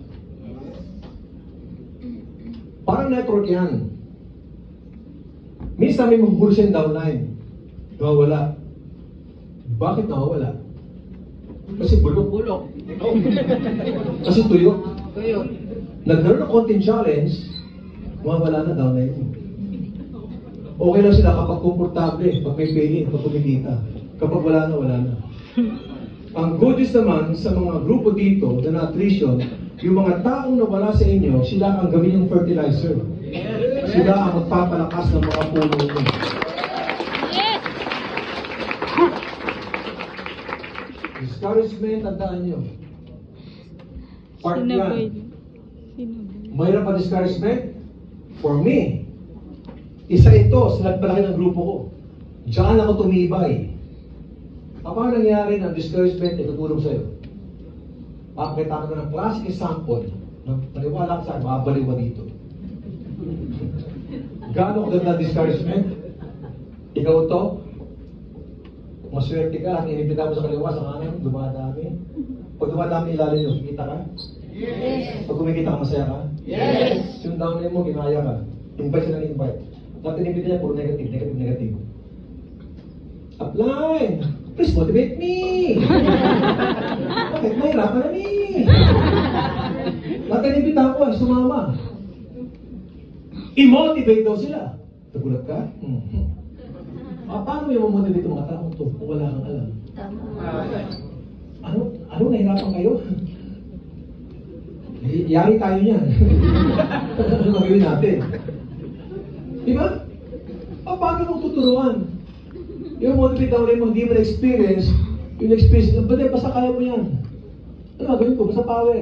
Parang network yan. Minsan may mahuhulog siya yung downline. Nawawala. Bakit nawawala? Kasi bulok. Bulok. Kasi tuyo. Tuyo. Nagkaroon ng konting challenge, mawawala na downline mo. Okay lang sila kapag komportable, pag may pay-in, pag kumikita. Kapag wala na, wala na. Ang good news naman sa mga grupo dito na nutrition, yung mga taong nawala sa inyo, sila ang gawin yung fertilizer. Sila ang magpapalakas ng mga puno nyo. Yes! Discouragement, tandaan nyo. Part Sinaboy. yan. Sinaboy. Mayroon pa discouragement? For me, isa ito sa nagpalaki ng grupo ko. Diyan ako tumibay. Paano nangyari ng discouragement na tutulong sa'yo? Pakita ko ng classic example na paniwala ka sa akin, mabaliw ka dito. Gano'ng ganda discouragement? Ikaw to? Maswerte ka, ang inibita mo sa kaliwa, sa kanan, dumadami. Pag dumadami ilalim nyo, kita ka? Yes! Pag kumikita ka, masaya ka? Yes! Yung down mo, ginaya ka. Invite sila ng invite. Dati inibita niya, puro negative, negative, negative. Apply! Please motivate me! Bakit mahirapan na ni? Dati inibita ko, ay sumama. I-motivate daw sila. Nagulat ka? Mm-hmm. Ah, paano yung motivate ang mga taong to kung wala kang alam? Ano? Ano? Nahirapan kayo? Y- Yari tayo niyan. Ano gagawin natin? Di ba? Ah, paano mong tuturuan? Yung motivate daw rin mo, hindi mo na-experience, yung experience, ba't eh, basta kaya mo yan? Ano gagawin ko? Basta power.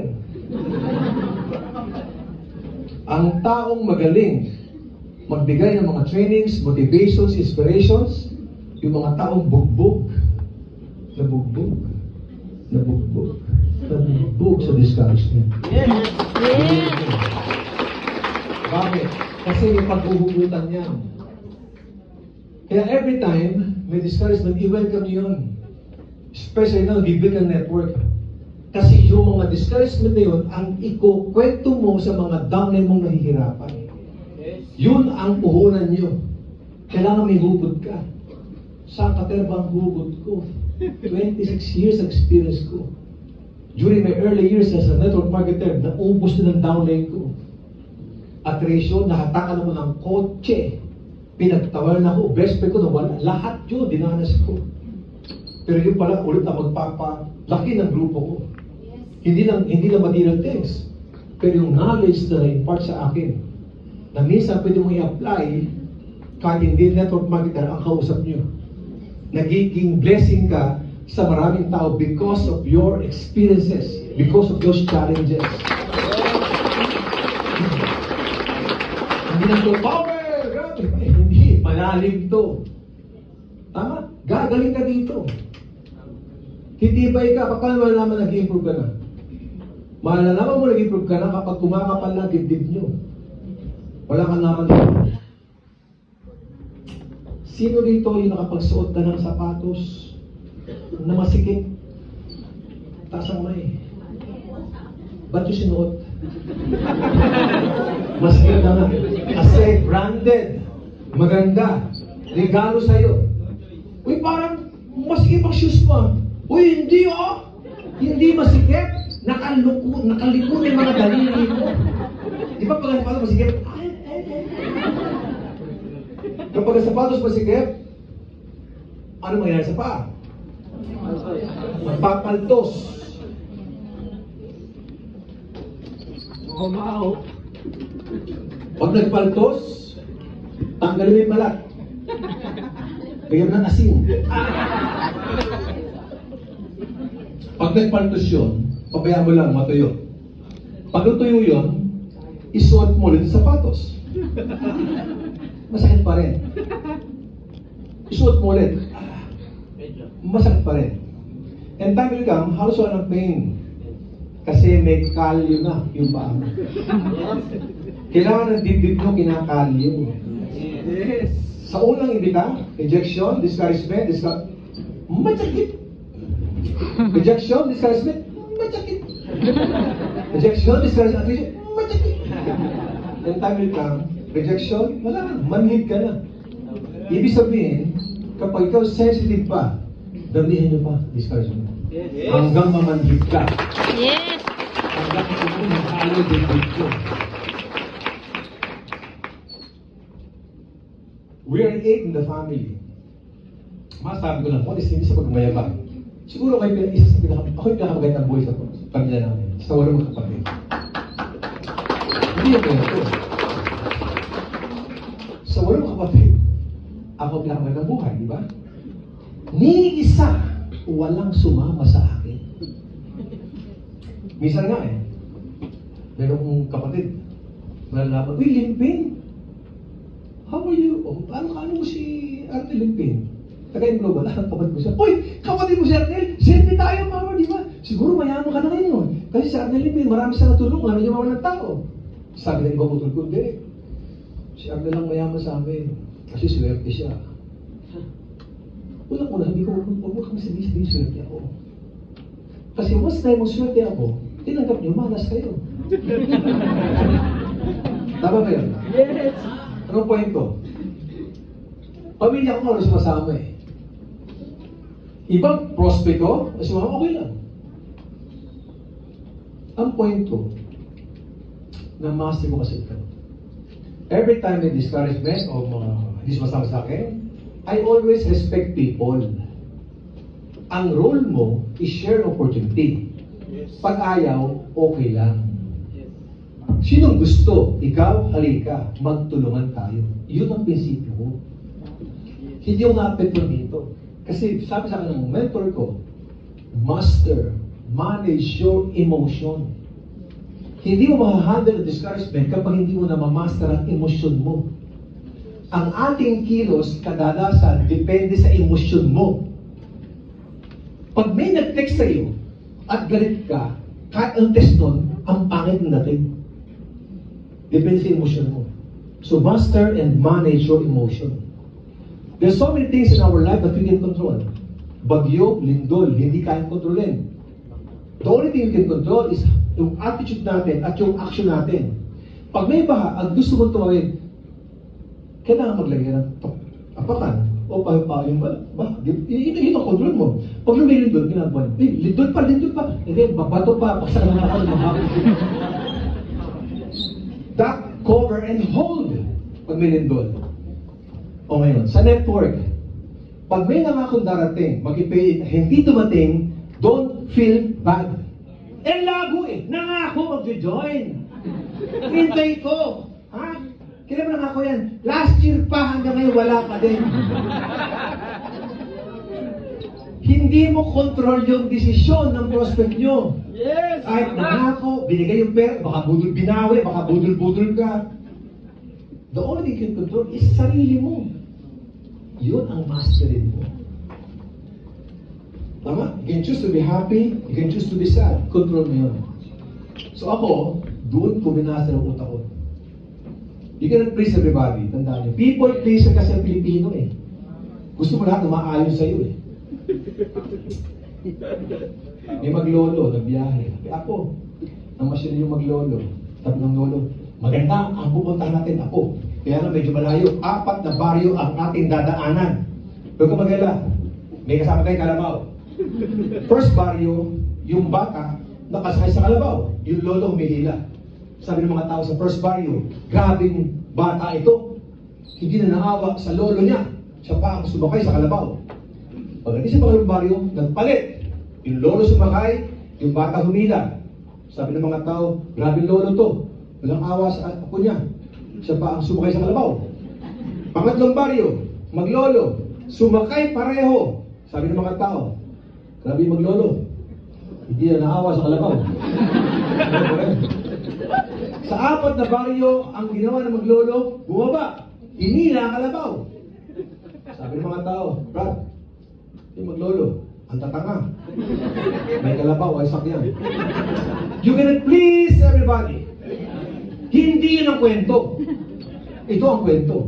Ang taong magaling magbigay ng mga trainings, motivations, inspirations, yung mga taong bugbog, nabugbog, nabugbog, nabugbog sa discouragement. Yes. Yes! Bakit? Kasi may paghuhugutan yan. Kaya every time may discouragement, i-welcome yun. Especially now, bibig ang network. Kasi yung mga discouragement na yun, ang ikukwento mo sa mga downline mong nahihirapan. Yun ang puhunan nyo. Kailangan may hugot ka. Saan katerba ang hugot ko? twenty-six years experience ko. During my early years as a network marketer, naubos na ng downline ko. At ratio, nahatakan ako ng kotse. Pinagtawanan ako, best friend ko na wala. Lahat yun, dinanas ko. Pero yun pala, ulit na magpapalaki ng grupo ko. Hindi lang, hindi lang material things. Pero yung knowledge na na-impart sa akin, na minsan pwede mo i-apply kahit hindi network marketer ang kausap nyo. Nagiging blessing ka sa maraming tao because of your experiences, because of those challenges. Hindi lang to power! Grabe! Eh, hindi, malalim to. Tama? Gagaling ka dito. Titibay ka, paano malalaman nag-improve ka na? Malalaman mo nag-improve ka na kapag kumakapal na dibdib nyo. Wala kang naman. Sino dito yung nakapagsuot ka ng sapatos na masikip? Taas ang may. Ba't yung sinuot? Masikip na nga. Kasi branded. Maganda. Regalo sa'yo. Uy, parang masikip ang shoes mo. Uy, hindi oh. Hindi masikip. Nakaluko, nakaliko yung mga daliri mo. Di ba pag ang sapatos masikip? Kapag ang sapatos masikip, ano mangyayari sa paa? Magpapaltos. Kumao. Pag nagpaltos, tanggalin mo yung balat. Bigyan mo ng asin. Pag nagpaltos yun, pabayaan mo lang, matuyo. Pag natuyo yun, isuot mo ulit sa sapatos. Masakit pa rin. Isuot mo ulit. Masakit pa rin. And time will come, halos wala ng pain. Kasi may kalyo na yung paa mo. Kailangan ng dibdib nyo kinakaliw. Yes. Sa unang ibita, rejection, discouragement, discouragement, matsakit. Rejection, discouragement, matsakit. Rejection, discouragement, matsakit. Then time will come, rejection, wala na, manhid ka na. Ibig sabihin, kapag ikaw sensitive pa, damihan nyo pa, discouragement. Yes. Hanggang mamanhid ka. Yes. Hanggang ito nakalo dibdib ko. We are eight in the family. Masasabi ko lang, what is hindi sa pagmayabang? Siguro kayo pina, isa sa pinaka, ako yung pinakamagandang buhay sa pamilya namin. Sa wala mga kapatid. Hindi yung kaya ko. Sa wala mga kapatid, ako ang pinakamagandang buhay, di ba? Ni isa, walang sumama sa akin. Minsan nga eh, meron kong kapatid, malalaman, uy, limpin! How are you? Oh, ano ka mo si Arnel Limpin? Tagayin global, ang kapatid mo siya. Uy, kapatid mo si Arnel, selfie tayo, mama, di ba? Siguro mayaman ka na ngayon. Kasi si Arnel Limpin, marami siya natulong, marami niya mga ng tao. Sabi na iba putol ko, hindi. Si Arnel lang mayaman sa amin. Kasi swerte siya. Unang-una, hindi ko, huwag mo kami sabihin, swerte ako. Kasi once na yung swerte ako, tinanggap niyo, malas kayo. Tama ba yun? Yes. Anong point ko? Pamilya ko ano sumasama eh. Ibang prospect ko, sumama, okay lang. Ang point ko, na master ko kasi ito. Every time may discouragement o mga hindi sumasama sa akin, I always respect people. Ang role mo is share opportunity. Pag ayaw, okay lang. Sinong gusto? Ikaw, halika, magtulungan tayo. Yun ang prinsipyo ko. Hindi yung na-apekto dito. Kasi sabi sa akin ng mentor ko, master, manage your emotion. Hindi mo ma-handle ang discouragement kapag hindi mo na ma-master ang emosyon mo. Ang ating kilos, kadalasan, depende sa emosyon mo. Pag may nag-text sa'yo at galit ka, kahit ang text nun, ang pangit ng dating. Depende sa emosyon mo. So master and manage your emotion. There's so many things in our life that we can control. Bagyo, lindol, hindi kayang kontrolin. The only thing you can control is yung attitude natin at yung action natin. Pag may baha at gusto mong tumawid, kailangan maglagay ng apakan o pahipayong ba? Ba? Ito, ito ang control mo. Pag lumay lindol, ginagawa niyo. Eh, lindol pa, lindol pa. Hindi, babato pa, paksa ka naman ako ng mabago. Duck, cover, and hold pag may lindol. O ngayon, sa network, pag may nangakong darating, mag-ipay, hindi dumating, don't feel bad. Eh, lago eh. Nangako mag-join. Hintay ko. Ha? Kailan ba nangako yan? Last year pa, hanggang ngayon wala ka din. Hindi mo control yung desisyon ng prospect nyo. Yes. Kahit nangako, binigay yung pera, baka budol binawi, baka budol-budol ka. The only thing you can control is sarili mo. Yun ang masterin mo. Tama? You can choose to be happy, you can choose to be sad. Control mo yun. So ako, doon ko binaster ang utak ko. You cannot please everybody. Tandaan niyo. People pleaser kasi ang Pilipino eh. Gusto mo lahat na maayon sa'yo eh. May maglolo, nagbiyahe. Sabi, ako, namasyon yung maglolo. Sabi ng lolo, maganda ang pupuntahan natin, ako. Kaya na medyo malayo. Apat na baryo ang ating dadaanan. Huwag ka mag-alala. May kasama tayong kalabaw. First baryo, yung bata, nakasakay sa kalabaw. Yung lolo humihila. Sabi ng mga tao sa first baryo, grabing bata ito. Hindi na naawa sa lolo niya. Siya pa ang sumakay sa kalabaw. Pagdating sa pangalawang baryo, nagpalit. Yung lolo sumakay, yung bata humila. Sabi ng mga tao, grabing lolo to. Walang awa sa ako niya. Siya pa ang sumakay sa kalabaw. Pangatlong baryo, maglolo. Sumakay pareho. Sabi ng mga tao, grabe maglolo. Hindi na naawa sa kalabaw. Sa apat na baryo, ang ginawa ng maglolo, bumaba. Inila ang kalabaw. Sabi ng mga tao, Brad, yung maglolo, ang tatanga. May kalabaw, ay sakyan. You cannot please everybody. Hindi yun ang kwento. Ito ang kwento.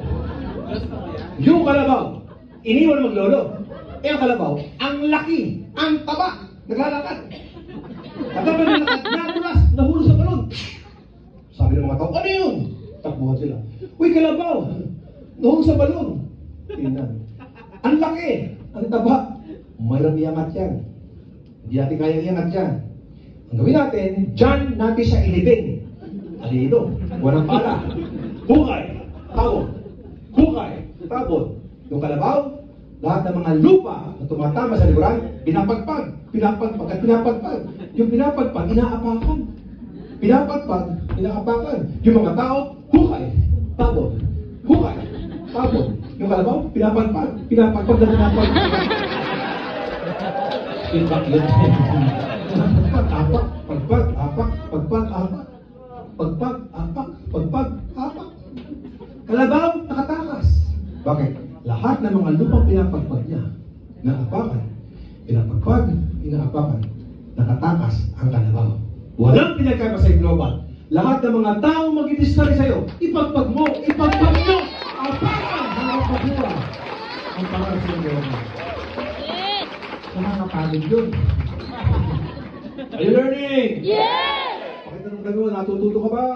Yung kalabaw, iniwan maglolo. Eh ang kalabaw, ang laki, ang taba, naglalakad. Pagkaban ng lakad, nakulas, nahulog sa balon. Sabi ng mga tao, ano yun? Takbuhan sila. Uy, kalabaw, nahulog sa balon. Tingnan. Ang laki, ang taba. Mayroong iangat yan. Hindi natin kayang iangat yan. Ang gawin natin, dyan natin siya initin. Alino, walang pala. Hukay, tabon. Hukay, tabon. Yung kalabaw, lahat ng mga lupa na tumatama sa likuran, pinapagpag, pinapagpag, at pinapagpag. Yung pinapagpag, inaapakan. Pinapagpag, inaapakan. Yung mga tao, hukay, tabon. Hukay, tabon. Yung kalabaw, pinapagpag, pinapagpag na pinapagpag. Feedback yun. Pagpag, apak, pagpag, apak, pagpag, apak. Pagpag, apak, pagpag, apak. Kalabaw, nakatakas. Bakit? Lahat ng mga lupang pinapagpag niya, naapakan, pinapagpag, inaapakan, nakatakas ang kalabaw. Walang pinagkaiba sa global. Lahat ng mga tao mag-i-discourage sa'yo, ipagpag mo, ipagpag mo, apakan, nakapagpag. Ang pangalas ng global. Nakakapagod yun. Are you learning? Yes! Pakita nung gano'n, natututo ka ba?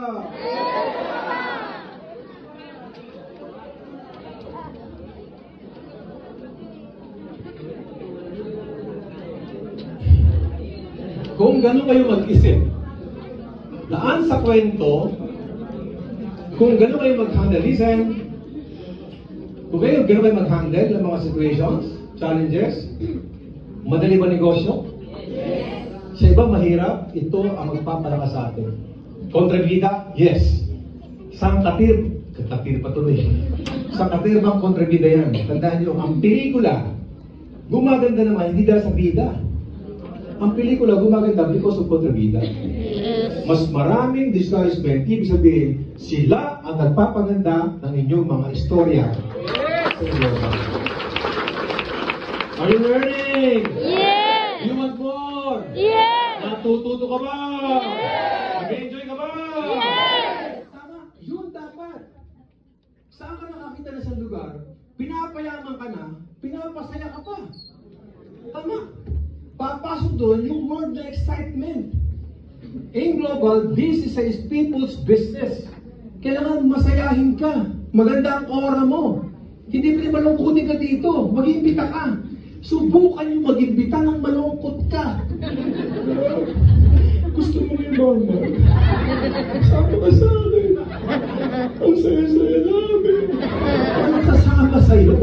Kung gano'n kayo mag-isip, laan sa kwento, kung gano'n kayo mag-handle, listen, kung kayo gano'n kayo mag-handle ng mga situations, challenges, madali ba negosyo? Yes. Sa iba mahirap, ito ang magpapalakas sa atin. Kontrabida? Yes. Sangkatir? Katir pa tuloy. Sangkatir bang kontrabida yan? Tandaan nyo, ang pelikula, gumaganda naman, hindi dahil sa bida. Ang pelikula gumaganda because of kontrabida. Mas maraming discouragement, ibig sabihin, sila ang nagpapaganda ng inyong mga istorya. Are you learning? Yes! You want more? Yes! Natututo ka ba? Yes! Nag-enjoy ka ba? Yes! Tama, yun dapat. Saan ka nakakita na sa lugar, pinapayaman ka na, pinapasaya ka pa. Tama. Papasok doon yung word na excitement. In global, this is a people's business. Kailangan masayahin ka. Maganda ang aura mo. Hindi pwede malungkutin ka dito. Mag-iimbita ka. Subukan yung mag-imbita ng malungkot ka. Gusto mo yung mama? Sama ka sa akin. Ang saya-saya namin. Ano kasama sa'yo?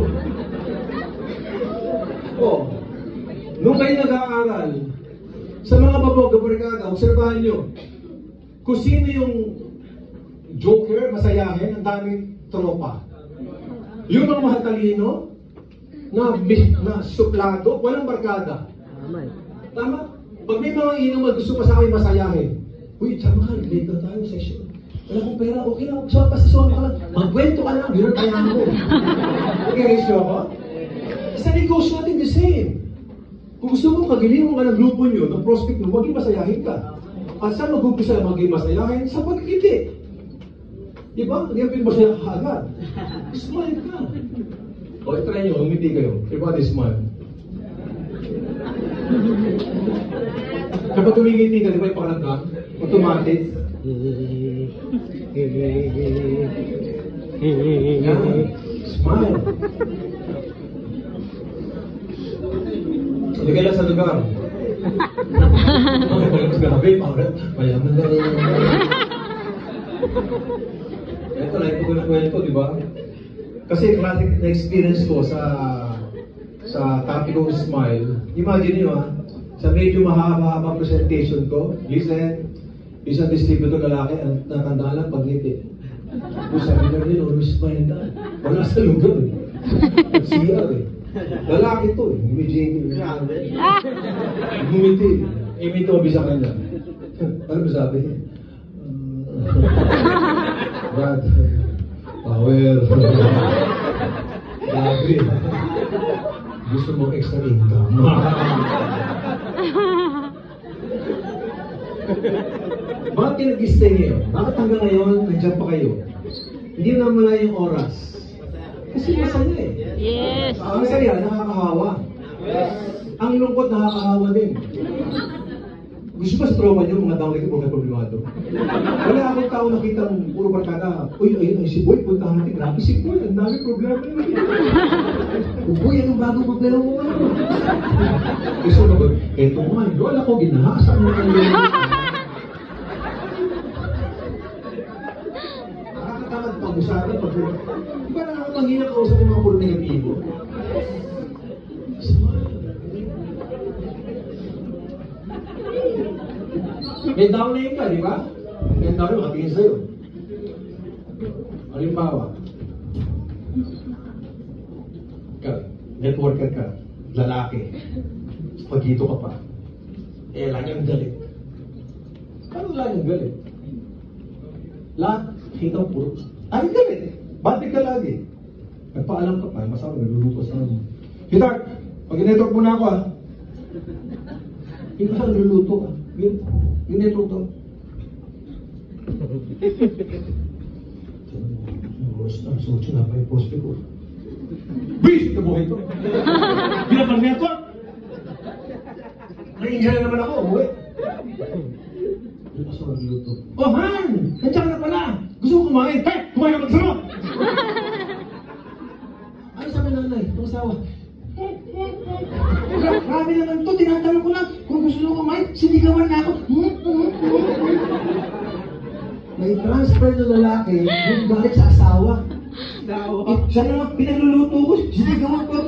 Oh, nung kayo nag-aaral, sa mga baboga, barikada, obserbahan nyo, kung sino yung joker, masayahin, ang daming tropa. Yung mga matalino, na, na suplado, walang barkada. Tama? Pag may mga inom at gusto pa sa akin masayahin, uy, samahan, late na tayo session. Wala kong pera, okay lang, saan pa sa suwan ka lang. Magkwento ka lang, yun kaya ako. Okay, guys, nyo ako? Sa negosyo natin the same. Kung gusto mo, kagilihan ka ng grupo nyo, ng prospect mo, maging masayahin ka. At saan mag-umpisa na maging masayahin? Sa pagkikiti. Diba? Hindi ang pinmasaya ka agad. Smile ka. O, itry nyo, umiti kayo. Everybody smile. Kapag tumingiti ka, di ba yung pangalan automatic. Yan. Smile. Hindi ka lang sa lugar. Grabe, mayaman na rin. Ito na, ito ko na kwento, di ba? Kasi classic na experience ko sa sa topic of smile. Imagine nyo ha, sa medyo mahaba-haba presentation ko, listen, isang distributor lalaki, ang natandaan lang pag-ngiti. Kung sabi na rin, always smile na. Wala sa lugar eh. Nag-C R eh. Lalaki to eh. Imagine Gumiti. Imito mabi sa kanya. Ano ba sabi niya? Brad, power. Grabe. Gusto mo extra income. Bakit kayo nag-stay ngayon? Bakit hanggang ngayon, nandiyan pa kayo? Hindi na mala yung oras. Kasi masaya eh. Yes. Ang saya, nakakahawa. Ang lungkot, nakakahawa din. Gusto ba sa tropa niyo, mga tao na mga problemado? Wala akong tao nakita ng puro barkada. Uy, ayun, ay, si Boy, puntahan natin. Grabe si Boy, ang dami problema naman. O Boy, anong bagong problema mo nga? Gusto mo ba? Eto nga, doon ako ginahasa mo ng nakakatamad pag-usapan. Pag di ba nakakapangina ka usap ng mga puro negatibo? May down name ka, di ba? May down name, katingin sa'yo. Halimbawa, ka, networker ka, lalaki, pagito ka pa, eh, lagi ang galit. Paano lagi ang galit? Lahat, kita po, ay, galit eh. Batik ka lagi. Nagpaalam ka pa, masama, nagluluto sa ano. Hitar, pag-network muna ako ah. Hindi ka nagluluto ah. Yung network to. Oras na, suot na pa yung poste ko. Busy ka buhay ko. Hindi na pang network. Naiinga na naman ako, buhay. Hindi pa sa magluto. Oh, Han! Nandiyan ka na pala! Gusto ko kumain. Hey! Kumain ka magsama! Ano sabi ng nanay? Itong asawa? Grabe naman to, tinatanong ko lang kung gusto ko kumain, sinigawan na ako. May transfer na lalaki, yung galit sa asawa. Eh, siya naman, pinagluluto ko, sinigawan ko.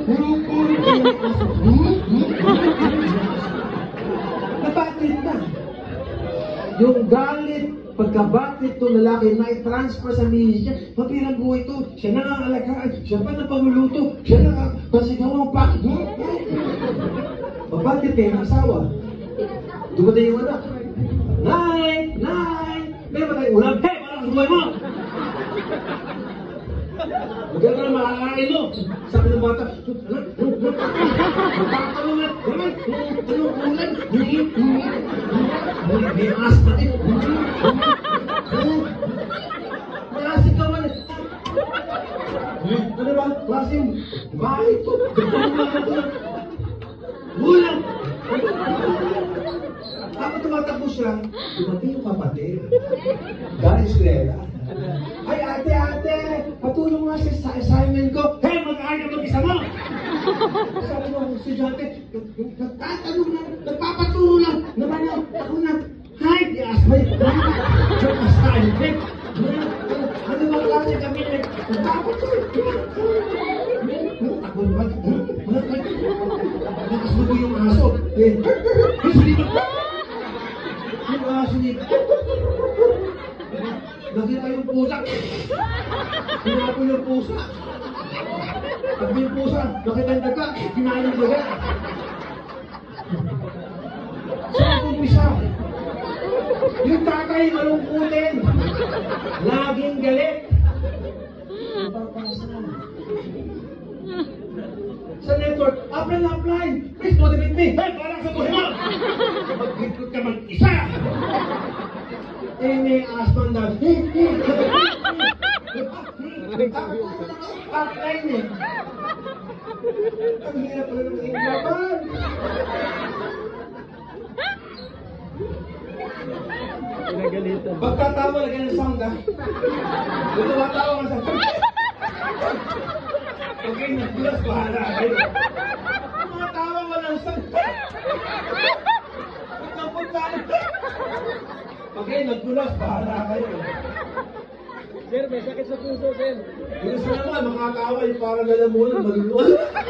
Nabatid na. Yung galit, pagkabatid to lalaki na i-transfer sa misis niya, mapirang buhay to, siya na ang alagaan, siya pa na pagluluto, siya na ang pasigawang pa. Mabatid kayo ng asawa. Dumating yung anak. Nay! Nay! Meron ba tayong ulam? Hey! Parang buhay mo! Maganda na makakain mo. Sabi ng bata, anak, magkakaroon na, naman, anong ulan? May asma din. Klaseng ka man. Ano ba? Klaseng bahay ito. Ulan! Ako tumatakbo siya, dumating yung kapatid. Galing eskwela. Ay, ate, ate, patulong nga sa assignment ko. Hey, mag-aaral ka mag-isa mo! Sabi mo, estudyante, nagtatanong lang, nagpapaturo lang, naman na, ako na, hi, di-ask mo yun, joke assignment. Ano ba klase kami, nagpapaturo, ako naman, nakasbo ko yung aso, eh, yung aso niya, nakita yung pusa. Hinapo yung pusa. Pag yung pusa, nakita yung daga, kinain yung daga. Saan umpisa? Yung tatay malungkutin. Laging galit. Sa network, apply na apply. Please motivate me. Hey, parang sa buhay mo. Mag-recruit ka mag-isa. Eh, may asman daw. Eh, eh. Outline eh. Ang hirap pala ng inglaban. Pinagalitan. Pagkatawa lagyan ng sound ha. Kung tumatawa ka sa okay, nag-plus, bahala kayo. Tumatawa walang sound. Pagkapunta okay, nagpulas, bahala kayo. Sir, may sakit sa puso, sir. Gusto naman, makakaway para lalamunan, maluluan.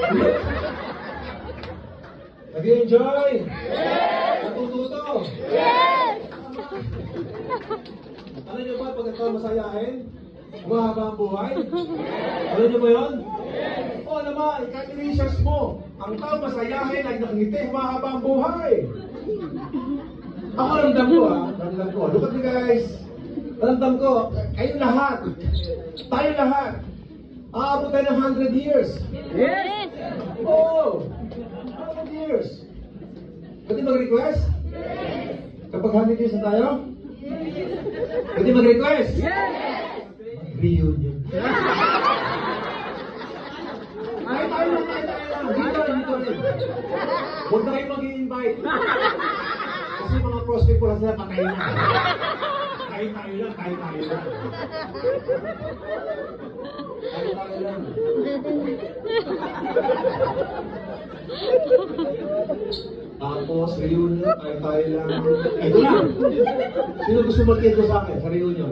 Nag-enjoy? Yes! Natututo? Yes! Alam niyo ba, pag ito masayahin, mahaba ang buhay? Alam niyo ba yun? Yes! Oo naman, ika-research mo. Ang tao masayahin ay nakangiti, mahaba ang buhay. Ako ramdam ko ha, ramdam ko. Look at me guys. Ramdam ko, kayo lahat, tayo lahat, aabot tayo ng one hundred years. Yes! Oo, one hundred years. Pwede mag-request? Yes! Kapag one hundred years na tayo? Yes! Pwede mag-request? Yes! Mag-reunion. Ay, tayo lang, tayo lang. Dito, dito rin. Huwag na kayo mag-i-invite. Kasi mga prospect ko lang sila, patay na. Tayo tayo lang, tayo tayo lang. Tayo tayo lang. Tapos, reunion, tayo tayo lang. Ito lang. Sino gusto mag-intro sa akin sa reunion?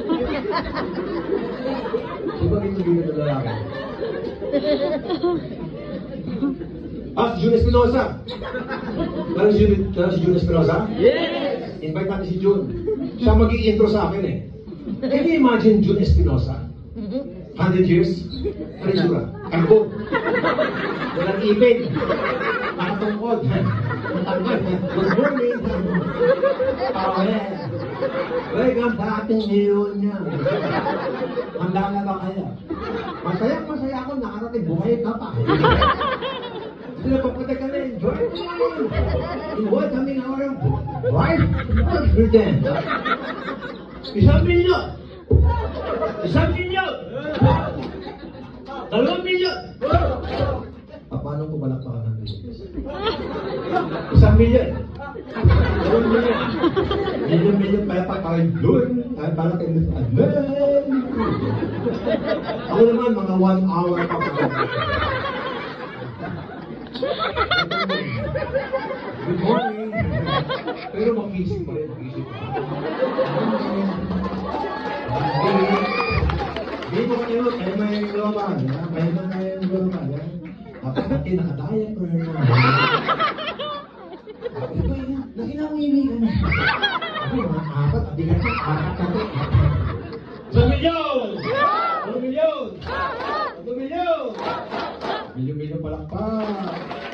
Diba rin yung dito na lalaki? Ah, si June Espinosa. Alam si June, alam si June Espinosa? Yes! Invite natin si June. Siya mag-i-intro sa akin eh. Can you imagine June Espinosa? Hundred years? Ano yung sura? Kalbo. Walang ipin. Nakatungkod. Matangkad. Good morning. Pawes. Welcome sa ating reunion. Handa na ba kayo? Masaya, masaya ako. Nakarating. Buhay ka pa. Sila papunta ka na. Enjoy mo. Enjoy kami ng orang. Right? Pretend. Isang milyon. Isang milyon. Dalawang milyon. Paano ko balakpakan ng milyon? Isang milyon. Dalawang milyon. Milyon, milyon, kaya pa tayo doon. Kaya para tayo doon. Amen! Ako naman, mga one hour pa pa. Good morning. Pero mag-isip pa rin, mag-isip pa rin. Hindi mo kayo, kayo may global. Kayo ba kayo yung global? Tapos natin nakadaya ko rin naman. Ito yun, nakinamimi ka na. Ako mga apat, abigat ka, apat ka to. Isang milyon! Isang milyon! Isang milyon! Milyon-milyon palakpak.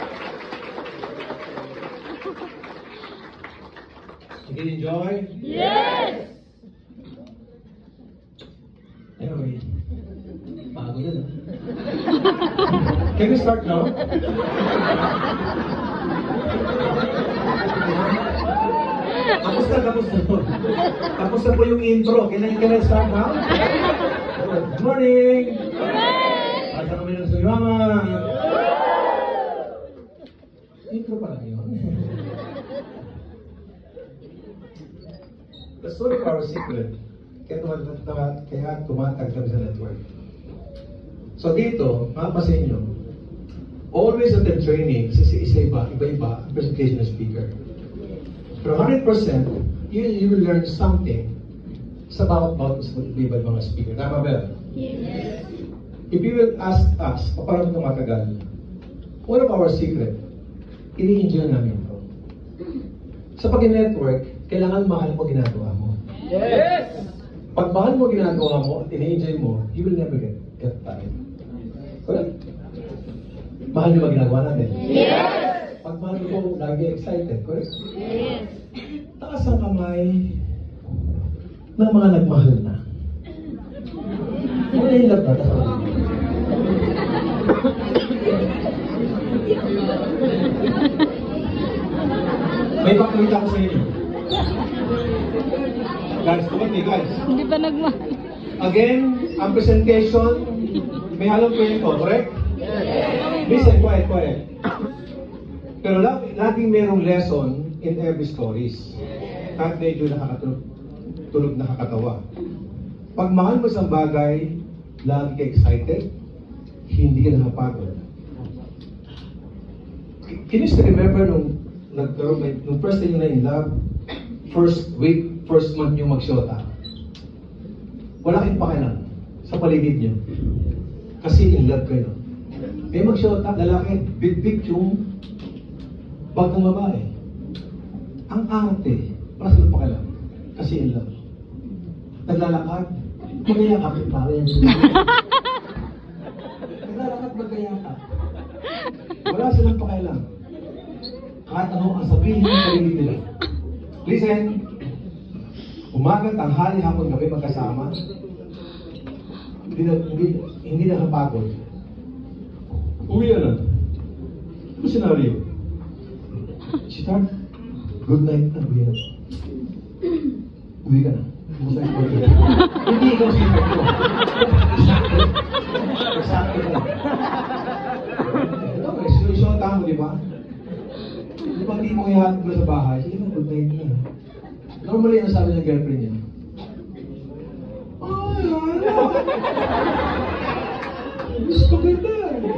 You can enjoy? Yes! Anyway, bago yun. Can we start now? Tapos na, tapos na. Tapos na po yung intro. Can I, can I start now? Good morning! Asa kami ng suyama? Intro pa lang yun. The story of our secret. Kaya tumatag, kaya tumatag kami sa network. So dito, mapapasin nyo, always at the training, kasi isa-iba, iba-iba, presentation ng speaker. Pero one hundred percent, you, you will learn something sa bawat bawat iba mga speaker. Tama ba? Yes. If you will ask us, paano tumatagal, one of our secret, ini-enjoy namin ito. Sa pag-network, kailangan mahal mo ginagawa mo. Yes! Pag mahal mo ginagawa mo at ini-enjoy mo, you will never get, get tired. Correct? Mahal niyo ba ginagawa natin? Yes! Pag mahal mo, lagi excited. Correct? Yes. Taas ang kamay ng mga nagmahal na. Ano yung love na? May pakita ko sa inyo. Guys, kumati guys. Hindi pa nagmahal. Again, ang presentation, may halong kwento, correct? Listen, quiet, quiet. Pero lagi, laging merong lesson in every stories. Kahit medyo nakakatulog, tulog nakakatawa. Pag mahal mo isang bagay, lagi ka excited, hindi ka nakapagod. Can you still remember nung, nung, nung first time na in love, first week, first month yung magsyota? Wala kayong pakialam sa paligid nyo. Kasi in love kayo. May magsyota, lalaki, big-big yung bagong babae. Ang arte, wala silang pakialam. Kasi in love. Naglalakad, magayakap yung pare yan. Naglalakad, magayakap. Wala silang pakialam. Kahit ano ang sabihin ng paligid nila. Listen, umaga, tanghali, hapon, gabi magkasama. Hindi na, hindi, hindi na kapagod. Uwi na lang. Ano senaryo? Sweetheart, good night na, uwi na. Uwi ka na. Kumusta yung birthday? Hindi ikaw sinipot ko. Sakto ka. Ito, may solusyon tamo, di ba? Di ba hindi mo ihatid mo sa bahay? Sige na, good night na. Normally, ang sabi ng girlfriend niya, ay, ano? Gusto kita.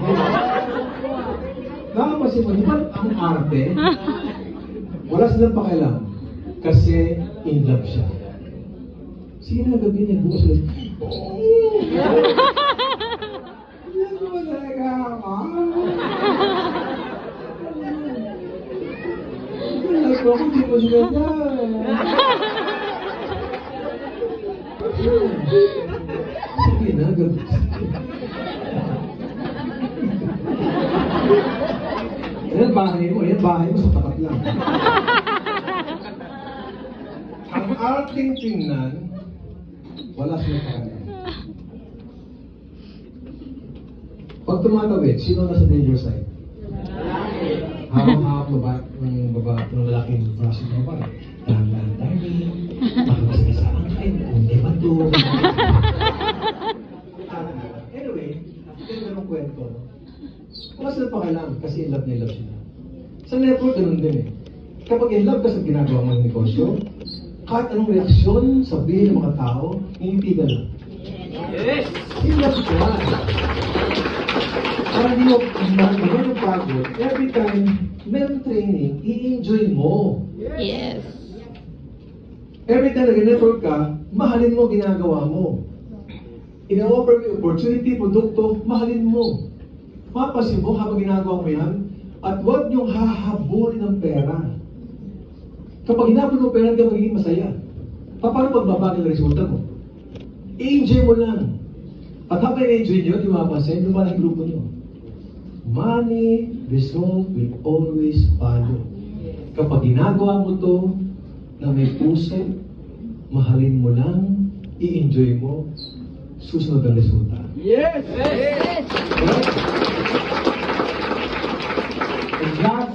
Nakapasin mo, di ba ang arte? Wala silang pakialam. Kasi in love siya. Sige na, gabi niya, bukas ulit. Yan mo talaga ako. Like ako, di mo sila dyan. Sige na, gabi. Yan bahay mo, yan bahay mo sa tapat lang. Ang arting tingnan, wala silang pakialam. Pag tumatawid, sino nasa danger side? Hawak-hawak baba, ng baba, ng lalaking braso ng baba. Dahan-dahan, darling. Makas ka sa akin, hindi ba ito? Anyway, yung ganong kwento, wala silang pakialam kasi in love na in love sila. Sa network, ganun din eh. Kapag in love ka sa ginagawa mong negosyo, kahit anong reaksyon, sabihin ng mga tao, hindi ka lang. Yes! In love ka. Para hindi mo magandang pagod, every time meron training, i-enjoy mo. Yes. Every time nag-network ka, mahalin mo ginagawa mo. Ina-offer mo yung opportunity, produkto, mahalin mo. Mapasin mo habang ginagawa mo yan, at huwag niyong hahabulin ng pera. Kapag hinabol mo pera, ka magiging masaya. Paano pagbabagal ang resulta mo? I-enjoy mo lang. At habang i-enjoy nyo, di mapasin, lumala ang grupo nyo. Money, result will always follow. Kapag ginagawa mo to na may puso, mahalin mo lang, i-enjoy mo, susunod ang resulta. Yes! Yes! And that's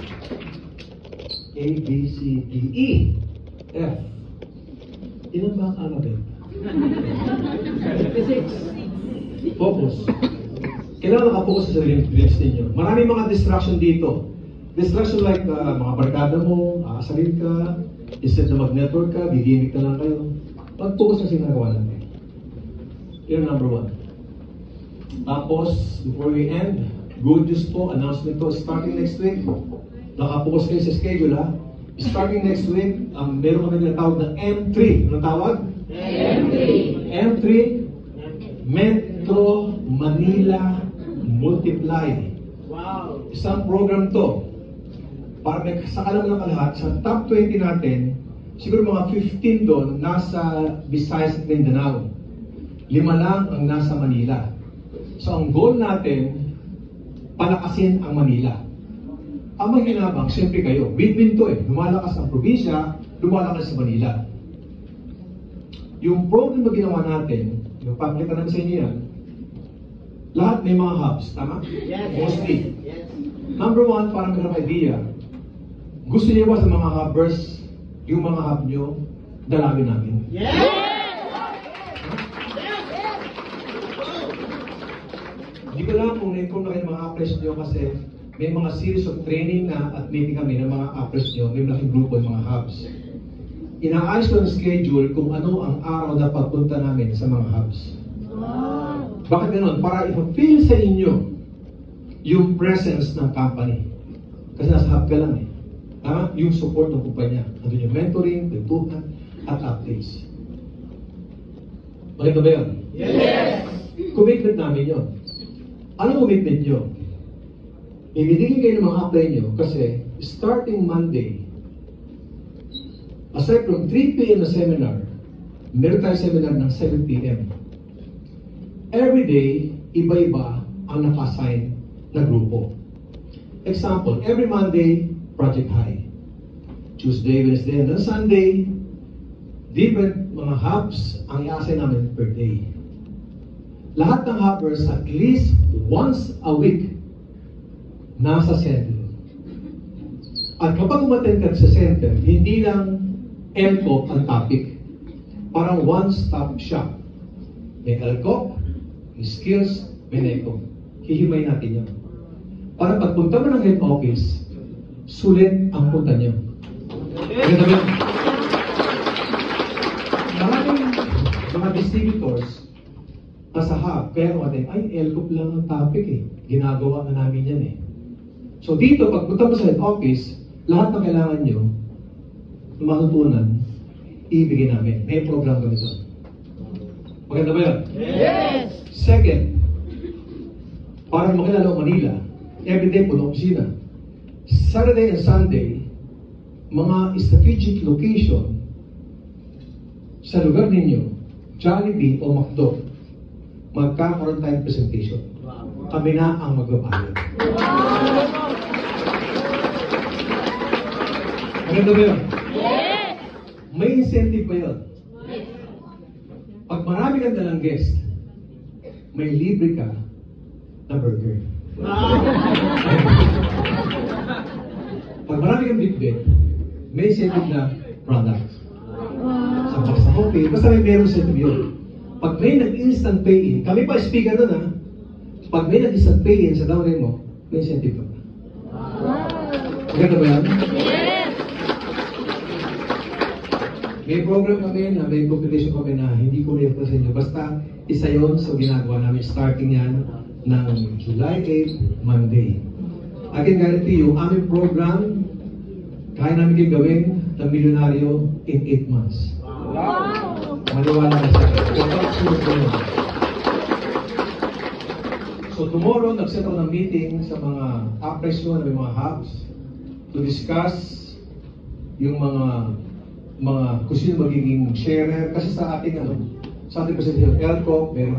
A, B, C, D, E, F. Ilan ba ang alphabet? fifty-six. Focus. Kailangan nakapokus sa sariling dreams ninyo. Maraming mga distraction dito. Distraction like uh, mga barkada mo, aasarin ka, instead na mag-network ka, gigimik na lang kayo. Mag-focus na sinagawa natin. Yun ang number one. Tapos, before we end, good news po, announcement po, starting next week, nakapokus kayo sa schedule ha. Starting next week, um, meron kami tinatawag ng M three. Anong tawag? M three. M three, Metro Manila Multiply. Wow. Isang program to. Para may kasakalam ng lahat, sa top twenty natin, siguro mga fifteen doon, nasa Visayas at Mindanao. Lima lang ang nasa Manila. So ang goal natin, palakasin ang Manila. Ang maginabang, siyempre kayo, win-win to eh. Lumalakas ang probinsya, lumalakas sa Manila. Yung program na ginawa natin, yung pakita namin sa inyo yan, lahat may mga hubs, tama? Yes. Mostly. Yes. Number one, parang ganang idea. Gusto niyo ba sa mga hubbers, yung mga hub nyo, dalawin namin? Yes! Hindi ko lang kung na-inform na kayo mga apples nyo kasi may mga series of training na at meeting kami ng mga apples nyo, may malaking grupo ng mga hubs. Inaayos ko ang schedule kung ano ang araw na pagpunta namin sa mga hubs. Wow. Bakit ganoon? Para i-feel sa inyo yung presence ng company. Kasi nasa hub ka lang eh. Tama? Yung support ng kumpanya. Andun yung mentoring, tutukan, at updates. Bakit ba yun? Yes! Commitment namin yun. Anong commitment nyo? Ibinigay kayo ng mga apply nyo kasi starting Monday, aside from three p m na seminar, meron tayong seminar ng seven p m Every day, iba-iba ang naka-assign na grupo. Example, every Monday, Project High. Tuesday, Wednesday, and then Sunday, different mga hubs ang i-assign namin per day. Lahat ng hubbers at least once a week nasa center. At kapag umattend ka sa center, hindi lang M C O ang topic. Parang one-stop shop. May L C O P, may skills, may NECO. Hihimay natin yun. Para pagpunta mo ng head office, sulit ang punta niyo. Ganun ba? Maraming mga distributors nasa hub, kaya kung atin, ay, L C O P lang ang topic eh. Ginagawa na namin yan eh. So dito, pagpunta mo sa head office, lahat ng kailangan nyo, matutunan, ibigay namin. May program kami doon. Maganda ba yun? Yes. Second, para makilala ko Manila, everyday puno opisina. Saturday and Sunday, mga strategic location sa lugar ninyo, Jollibee o McDo, magkakaroon tayong presentation. Kami na ang magbabayad. Maganda ba yun? Yes. May incentive pa yun. Pag marami kang dalang guest, may libre ka na burger. Pag marami kang bitbit, may incentive na product. Sa box sa coffee, basta may meron incentive yun. Pag may nag-instant pay-in, kami pa speaker nun ha, pag may nag-instant pay-in sa downline mo, may incentive ka. Maganda ba yan? Yes. May program kami na may competition kami na hindi ko rin sa inyo. Basta isa yun sa ginagawa namin starting yan ng July eighth, Monday. I can guarantee you, aming program, kaya namin kayo gawin ng milyonaryo in eight months. Wow. Maniwala na sa akin. So tomorrow, nag-set ako ng meeting sa mga uprise nyo na may mga hubs to discuss yung mga mga kung sino magiging sharer kasi sa ating ano, sa ating presidente L C O P, meron